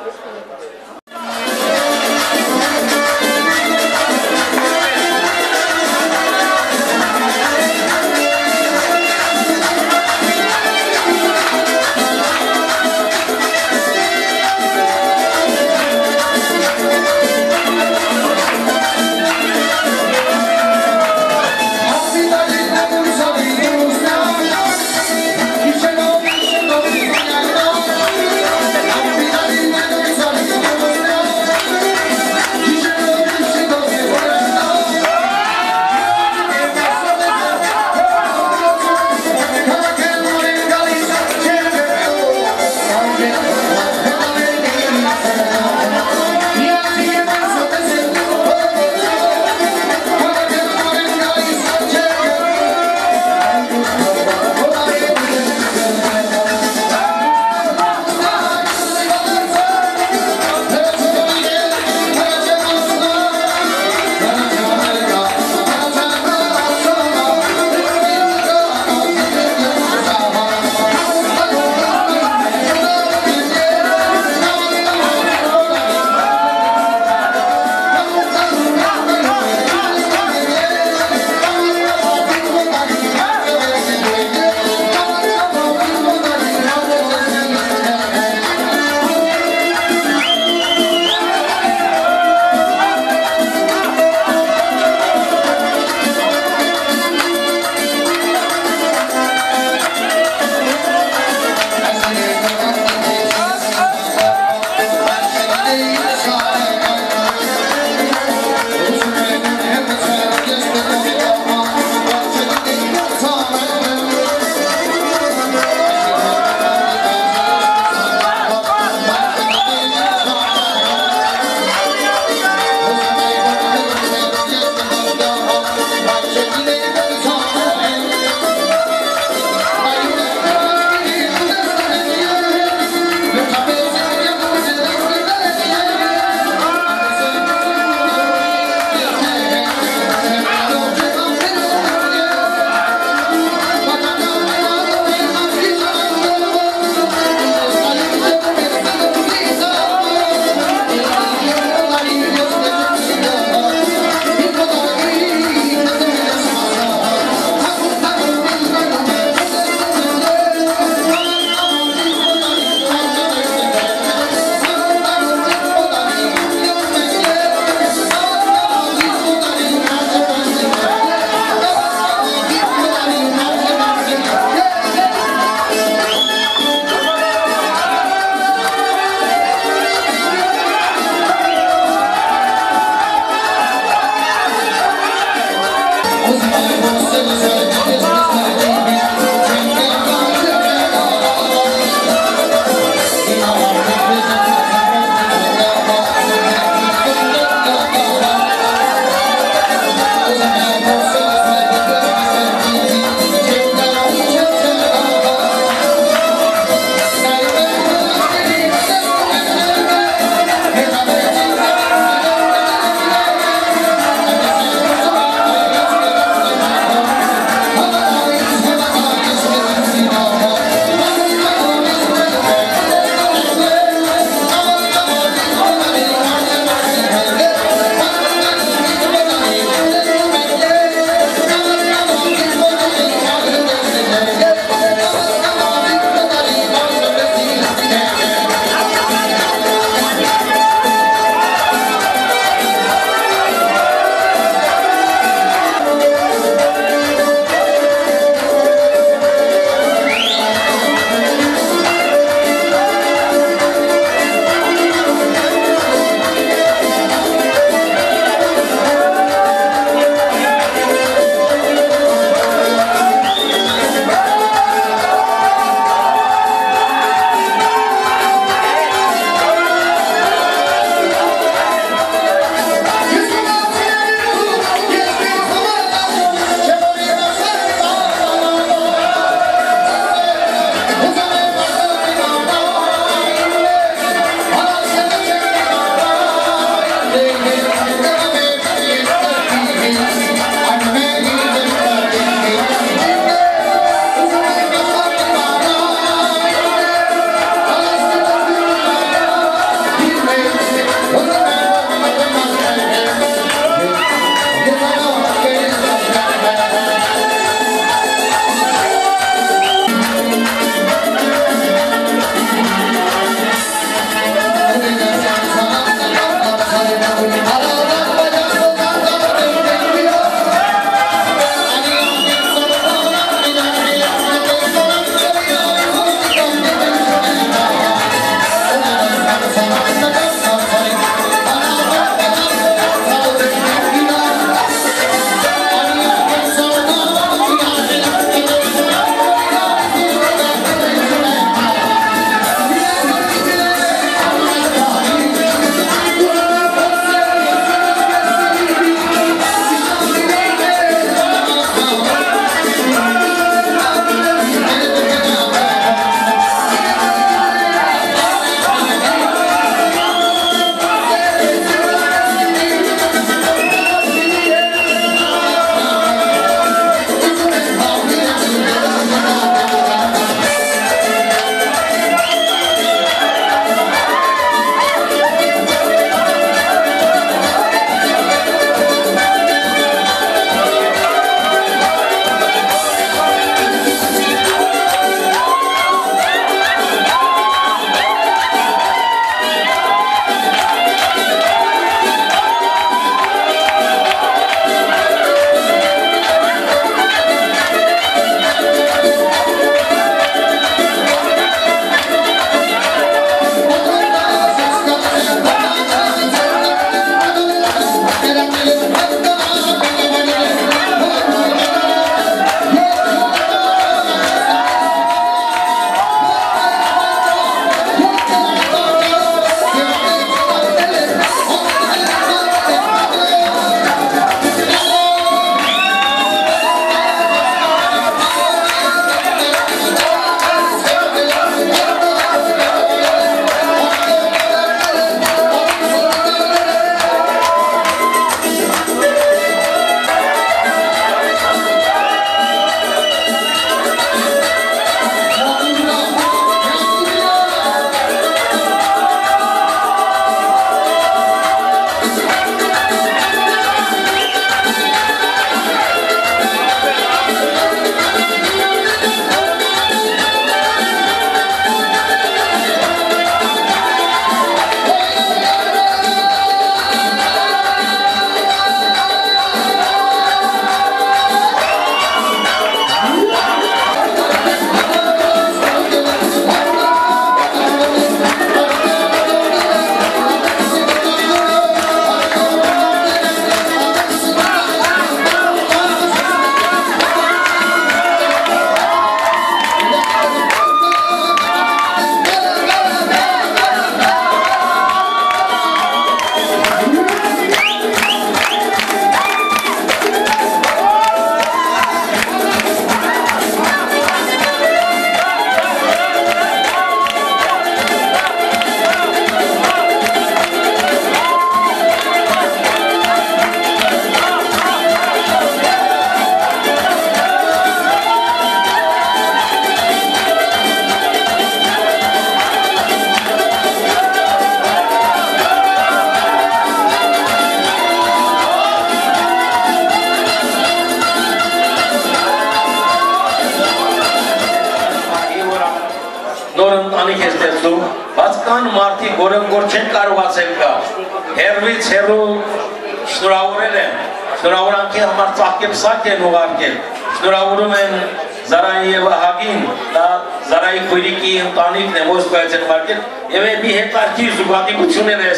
ընտանիք է ստեղծում, բայց կան մարդիկ, որ չեն կարողացել գա, հեռվից հեռու շնորհավորել են, շնորհավորանքի համար ծաղկեպսակ են ուղարկել, շնորհավորում են Զարայի և Ահագին, դա Զարայի քույրիկի ընտանիքն է Մոսկվայից են ուղարկել, և մի հետարքիր զուգադիպություն են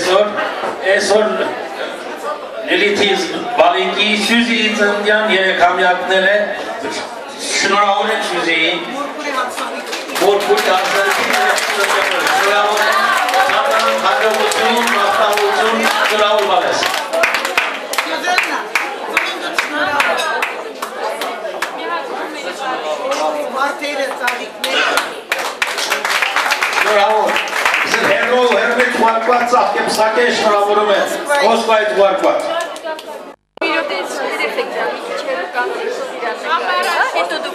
այսօր Լիլիթի բալիկի Սյուզիի ծննդյան երեքամյակներ է, շնորհավոր են Սյուզիին, Որքույր դարձրին շնորհավոր են, սատանան հաջողություն, մախտավություն, շնորհավոր բալես։ Շնորհավոր, հերո հերվից ուղարկված ծաղկեպսակ է շնորհավորում են, Մոսկվայից ուղարկված։ Հետո դուք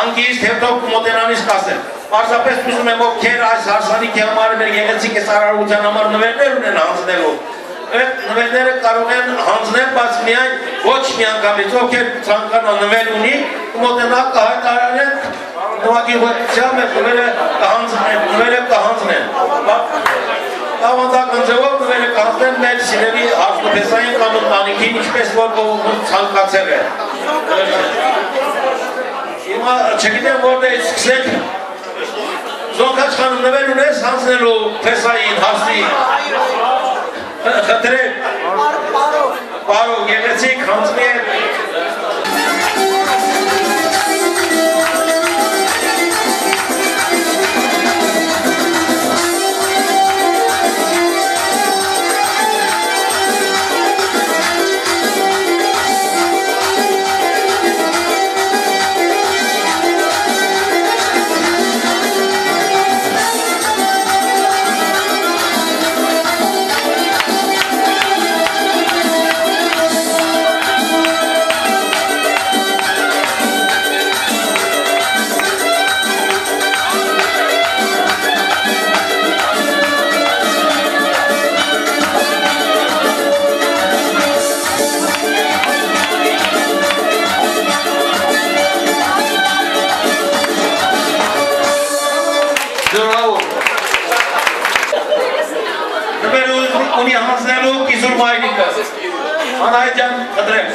հանգիստ հետոք մոտենանից կասել։ Պարզապես ուզում եմ ովքեր այս հարսանիքի համար մեր գեղեցիկ կեսարարության համար նվերներ ունեն հանձնելու։ Այդ նվերները կարող են հանձնել, բայց միայն ոչ մի անգամից, ովքեր ցանկանան նվեր ունի, մոտենա կհայտարարեն նվագի ուղղությամբ նվերը կհանձնեն։ Ավանդական ձևով նվերը կհանձնեն մեր սիրելի հարսնուփեսային կամ ընտանիքին, ինչպես որ ցանկացել է։ Հիմա չգիտեմ որտեղից սկսենք, Զոնքաչ խանım նվեր ունես հանձնելու փեսային հարսի։ Խնդրեմ։ Պարով գեղեցիկ հանձնի է։ Ունի հանձնելու կիսուր մայրիկը, անահետյան խնդրեմ։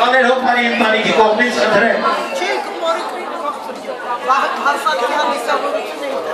Կաներ հոփարի ընտանիքի կողմից խնդրեմ։ Չէ, կմորիկրի հարսանքի հանդիսավորություն է։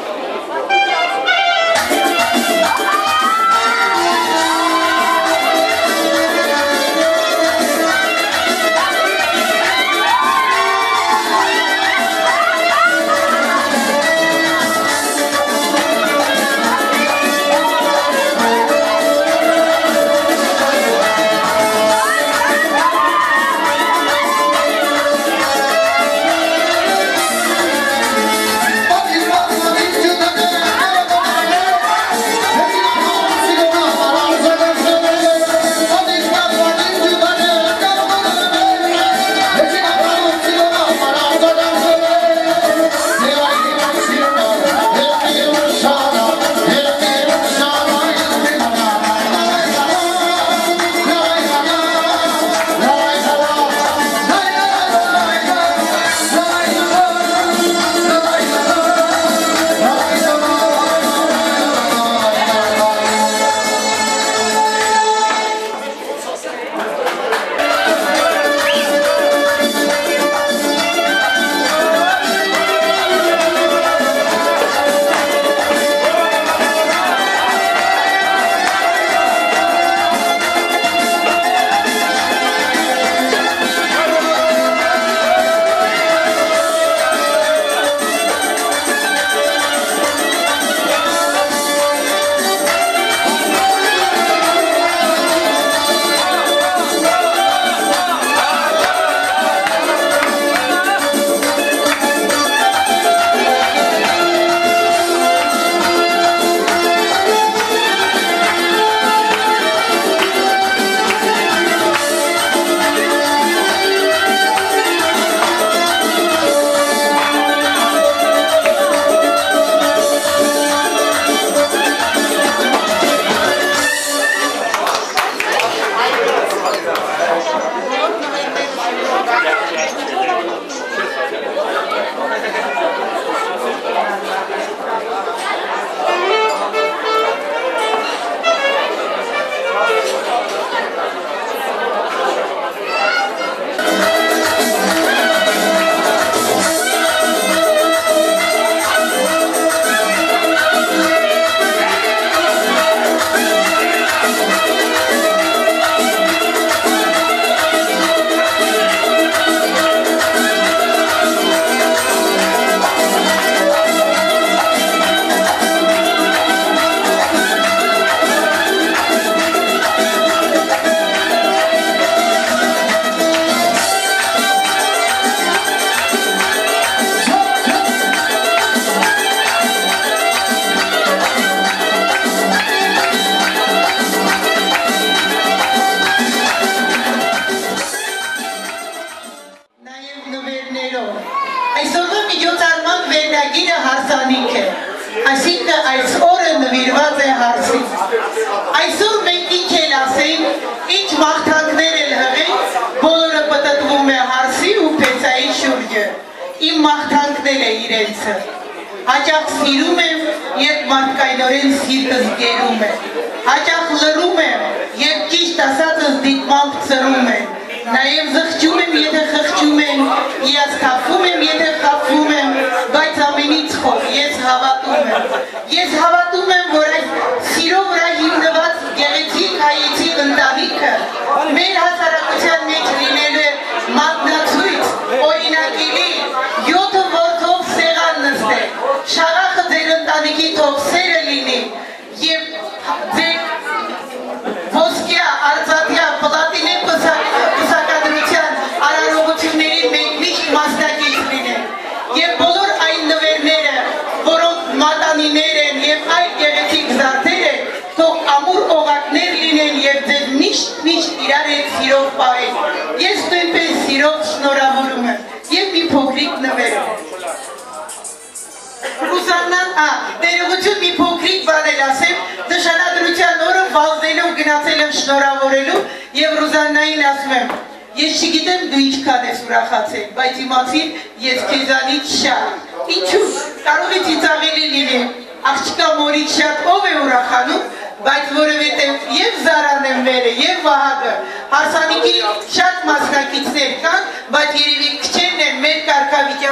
Ես չգիտեմ դու ինչքան ես ուրախացել, բայց իմացիր ես քեզանից շատ։ Ինչու՞, կարող է ծիծաղելի լինի, աղջկա մորից շատ ով է ուրախանում, բայց որովհետև եւ Զարան եմ մերը, եւ Վահագը, հարսանիքի շատ մասնակից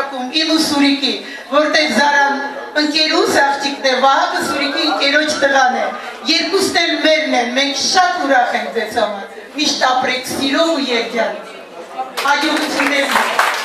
շարունակում իմ ու Սուրիկի, որտեղ Զարան ընկերուս աղջիկն է, Վահագը Սուրիկի ընկերոջ տղան է, երկուսն էլ մերն են, մենք շատ ուրախ ենք ձեզ համար, միշտ ապրեք սիրով ու երջանք, հաջողություններ։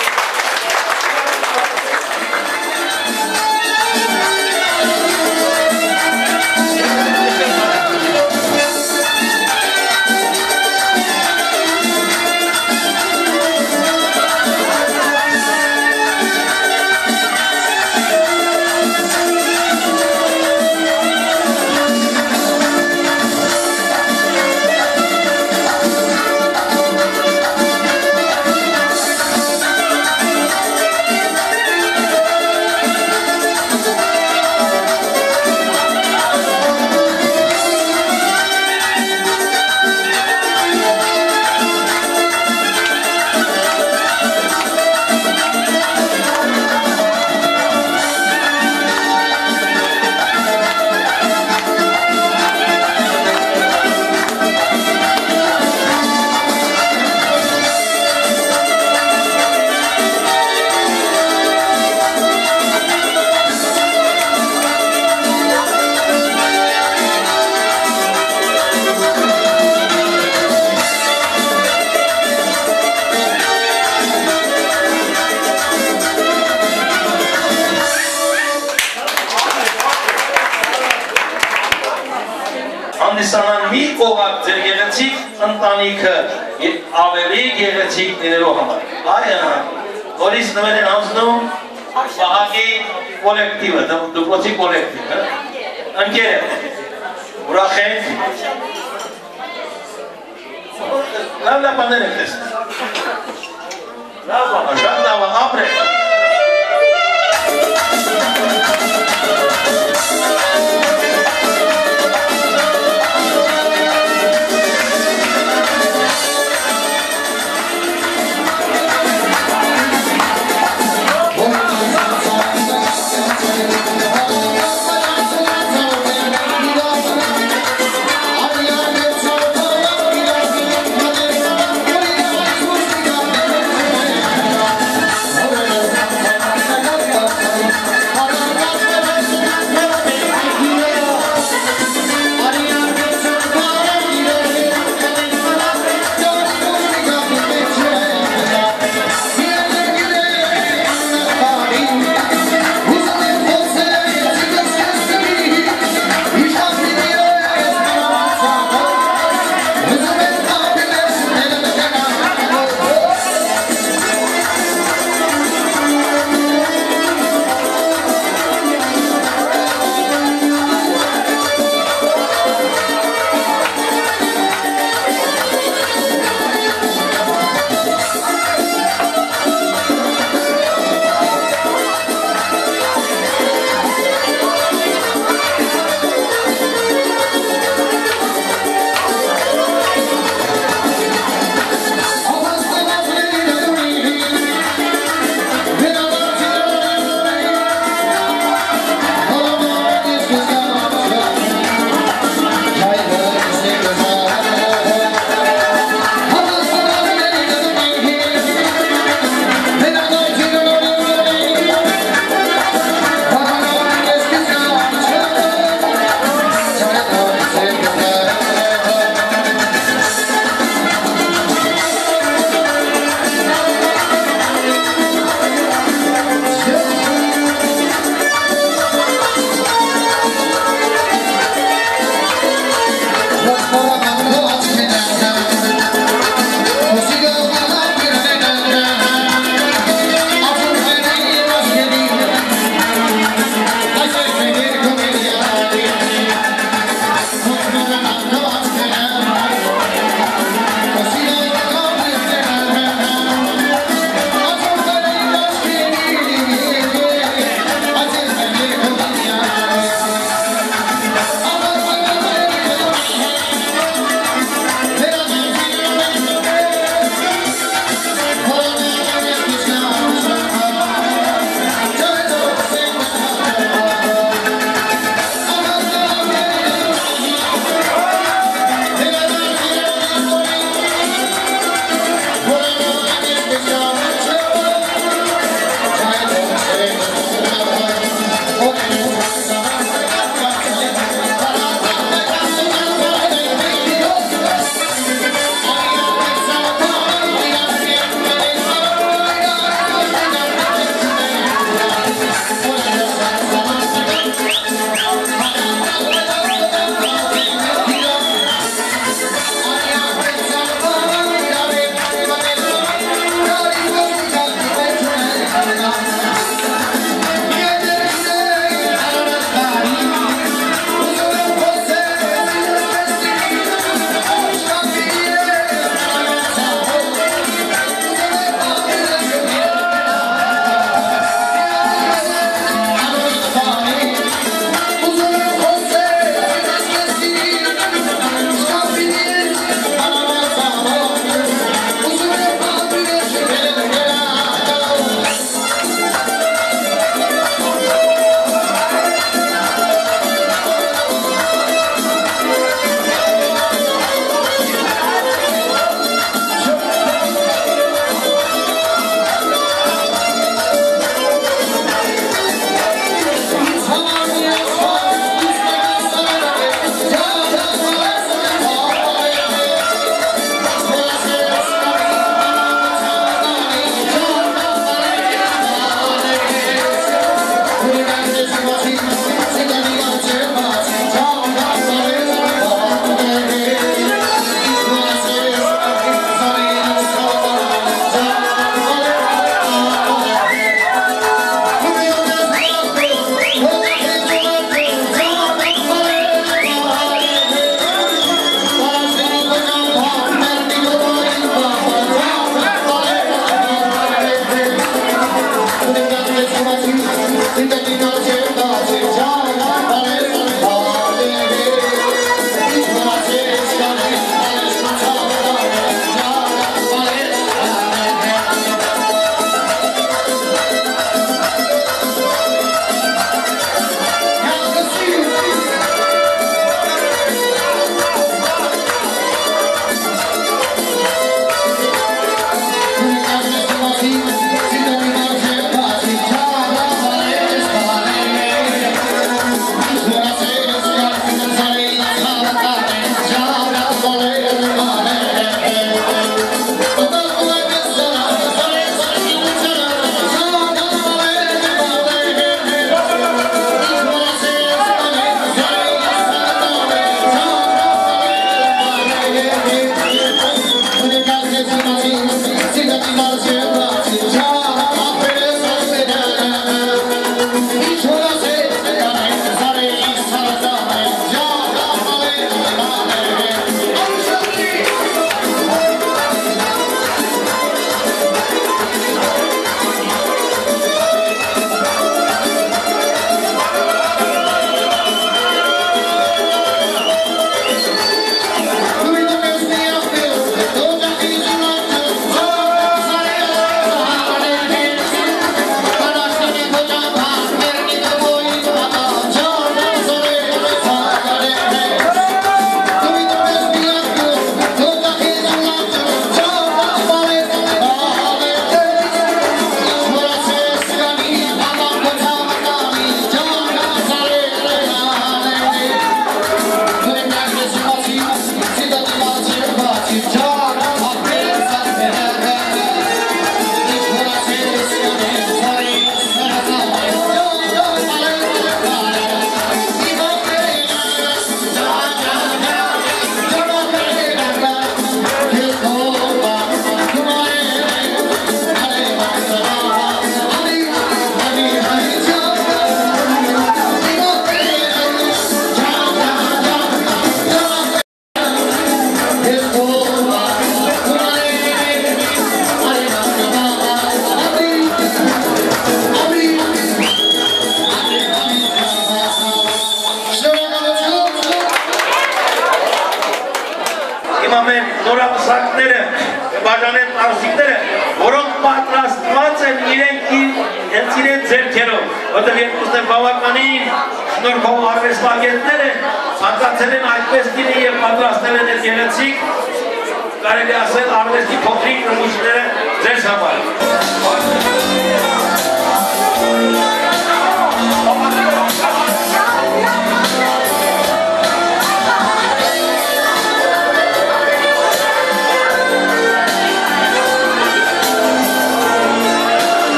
Հանդիսանան մի կողակ ձեր գեղեցիկ ընտանիքը ավելի գեղեցիկ լինելու համար։ Այա, որից նվեր են անցնում Վահագի կոլեկտիվը, դպրոցի կոլեկտիվը, ընկեր, ուրախ ենք, լավ բաներ եք տեսնում, շատ լավ ապրեք։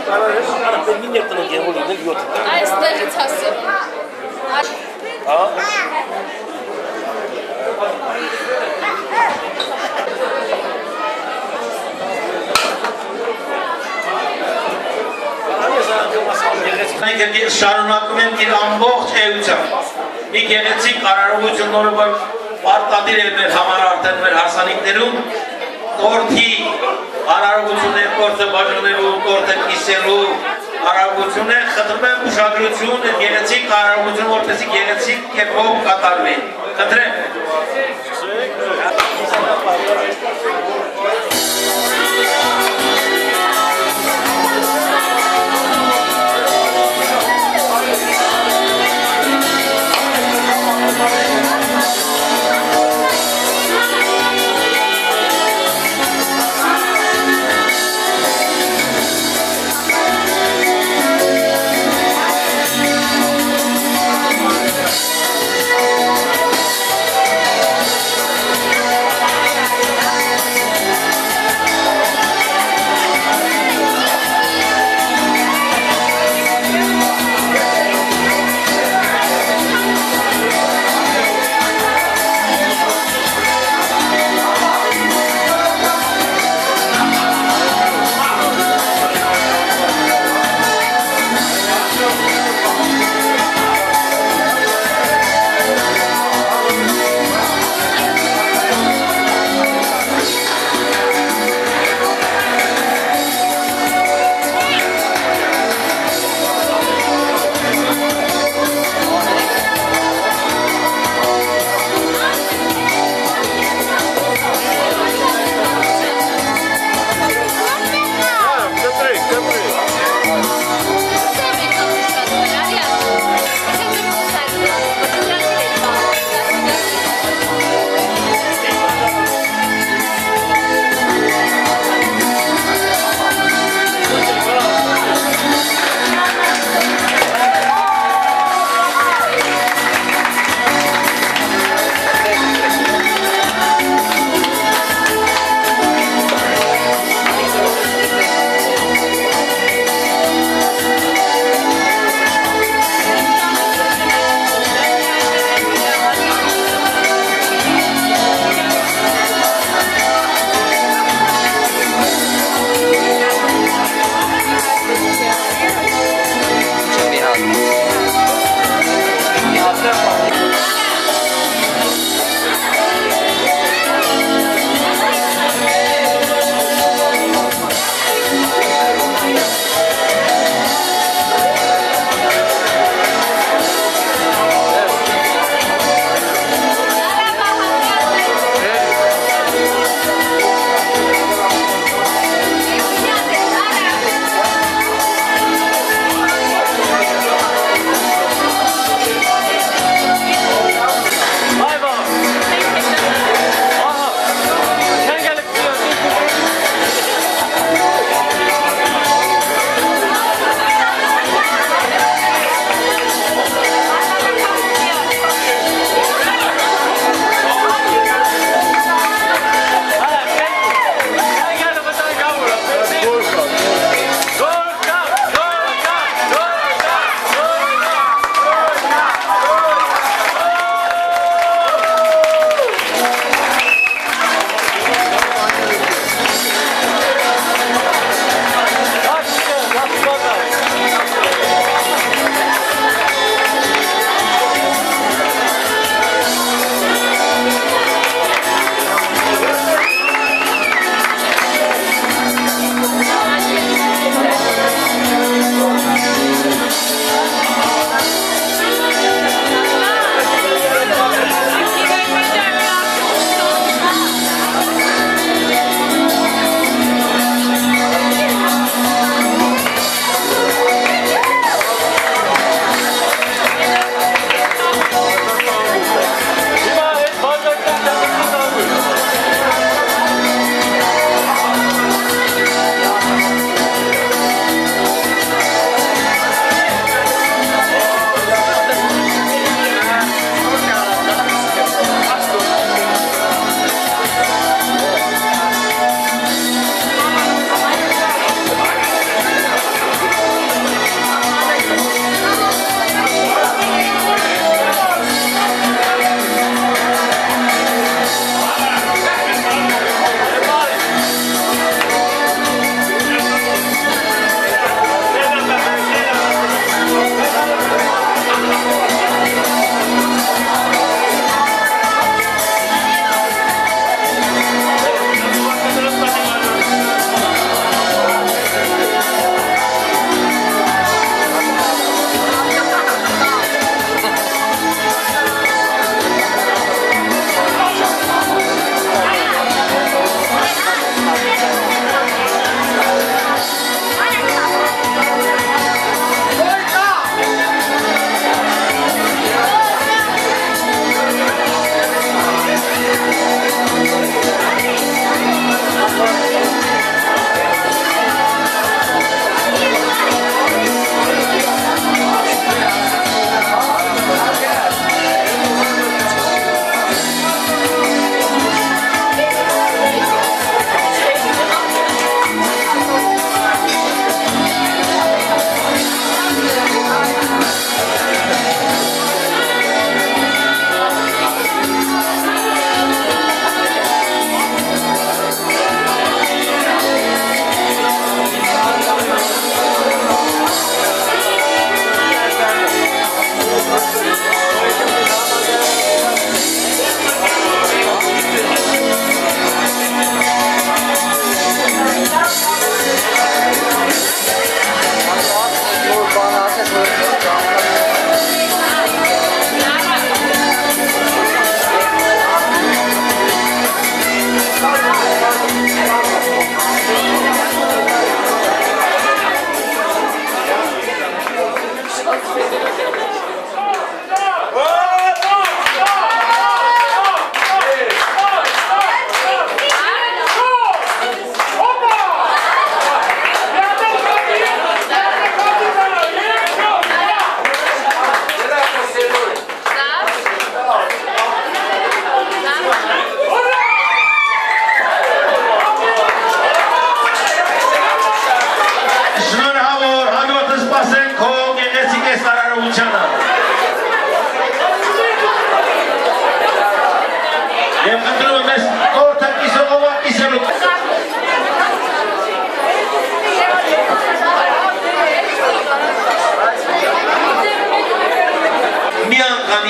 Այստեղից հասել։ Մենք շարունակում ենք իր ամբողջ էությամբ։ Մի գեղեցիկ արարողություն նորը որ պարտադիր է մեր համար արդեն մեր հարսանիքներում տորթի արարողություն է, տորթը բաժանելու, տորթը կիսելու արարողություն է, խնդրում եմ ուշադրություն, գեղեցիկ արարողություն, որպեսզի գեղեցիկ կերպով կատարվի։ Խնդրեմ։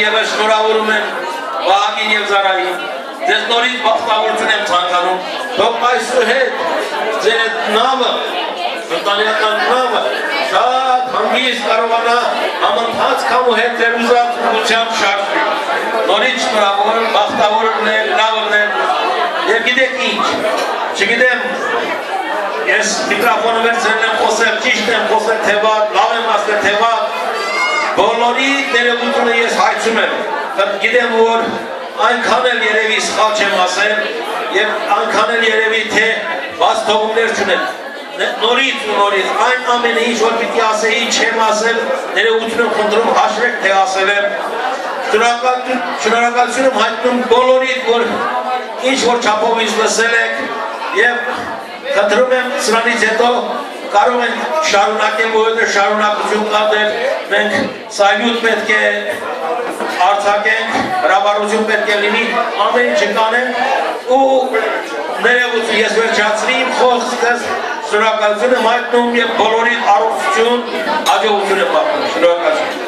ևս շնորհավորում եմ Վահագին եւ Զարային։ Ձեզ նորից բախտավորություն եմ ցանկանում։ Թող այսուհետ ձեր այդ նավը, ընտանեկան նավը շատ հանգիստ կարողանա համընթաց կամու հետ ձեր ուզած ուղղությամբ շարժվի։ Նորից շնորհավոր, բախտավոր լինեք, լավ լինեք։ Եվ գիտեք ինչ, չգիտեմ, ես միկրոֆոնը վերցրել եմ խոսել, ճիշտ եմ խոսել թե վատ, լավ եմ ասել թե վատ, բոլորի ներողությունը ես հայցում եմ, գիտեմ որ այնքան էլ երևի սխալ չեմ ասել և այնքան էլ երևի թե բաց թողումներ չունեմ, նորից ու նորից այն ամենը ինչ որ պիտի ասեի չեմ ասել, ներողություն եմ խնդրում հաշվեք թե ասել եմ, շնորհակալություն եմ հայտնում բոլորիդ որ ինչ որ չափով ինձ լսել եք և խնդրում եմ սրանից հետո կարող ենք շարունակել, որովհետև շարունակություն կա դեր, մենք սալյուտ պետք է արձակենք, հրավառություն պետք է լինի, ամեն ինչը կանենք ու ներողություն ես վերջացրի իմ խոսքս, շնորհակալություն եմ հայտնում և բոլորին առողջություն, հաջողություն եմ պատմում, շնորհակալություն։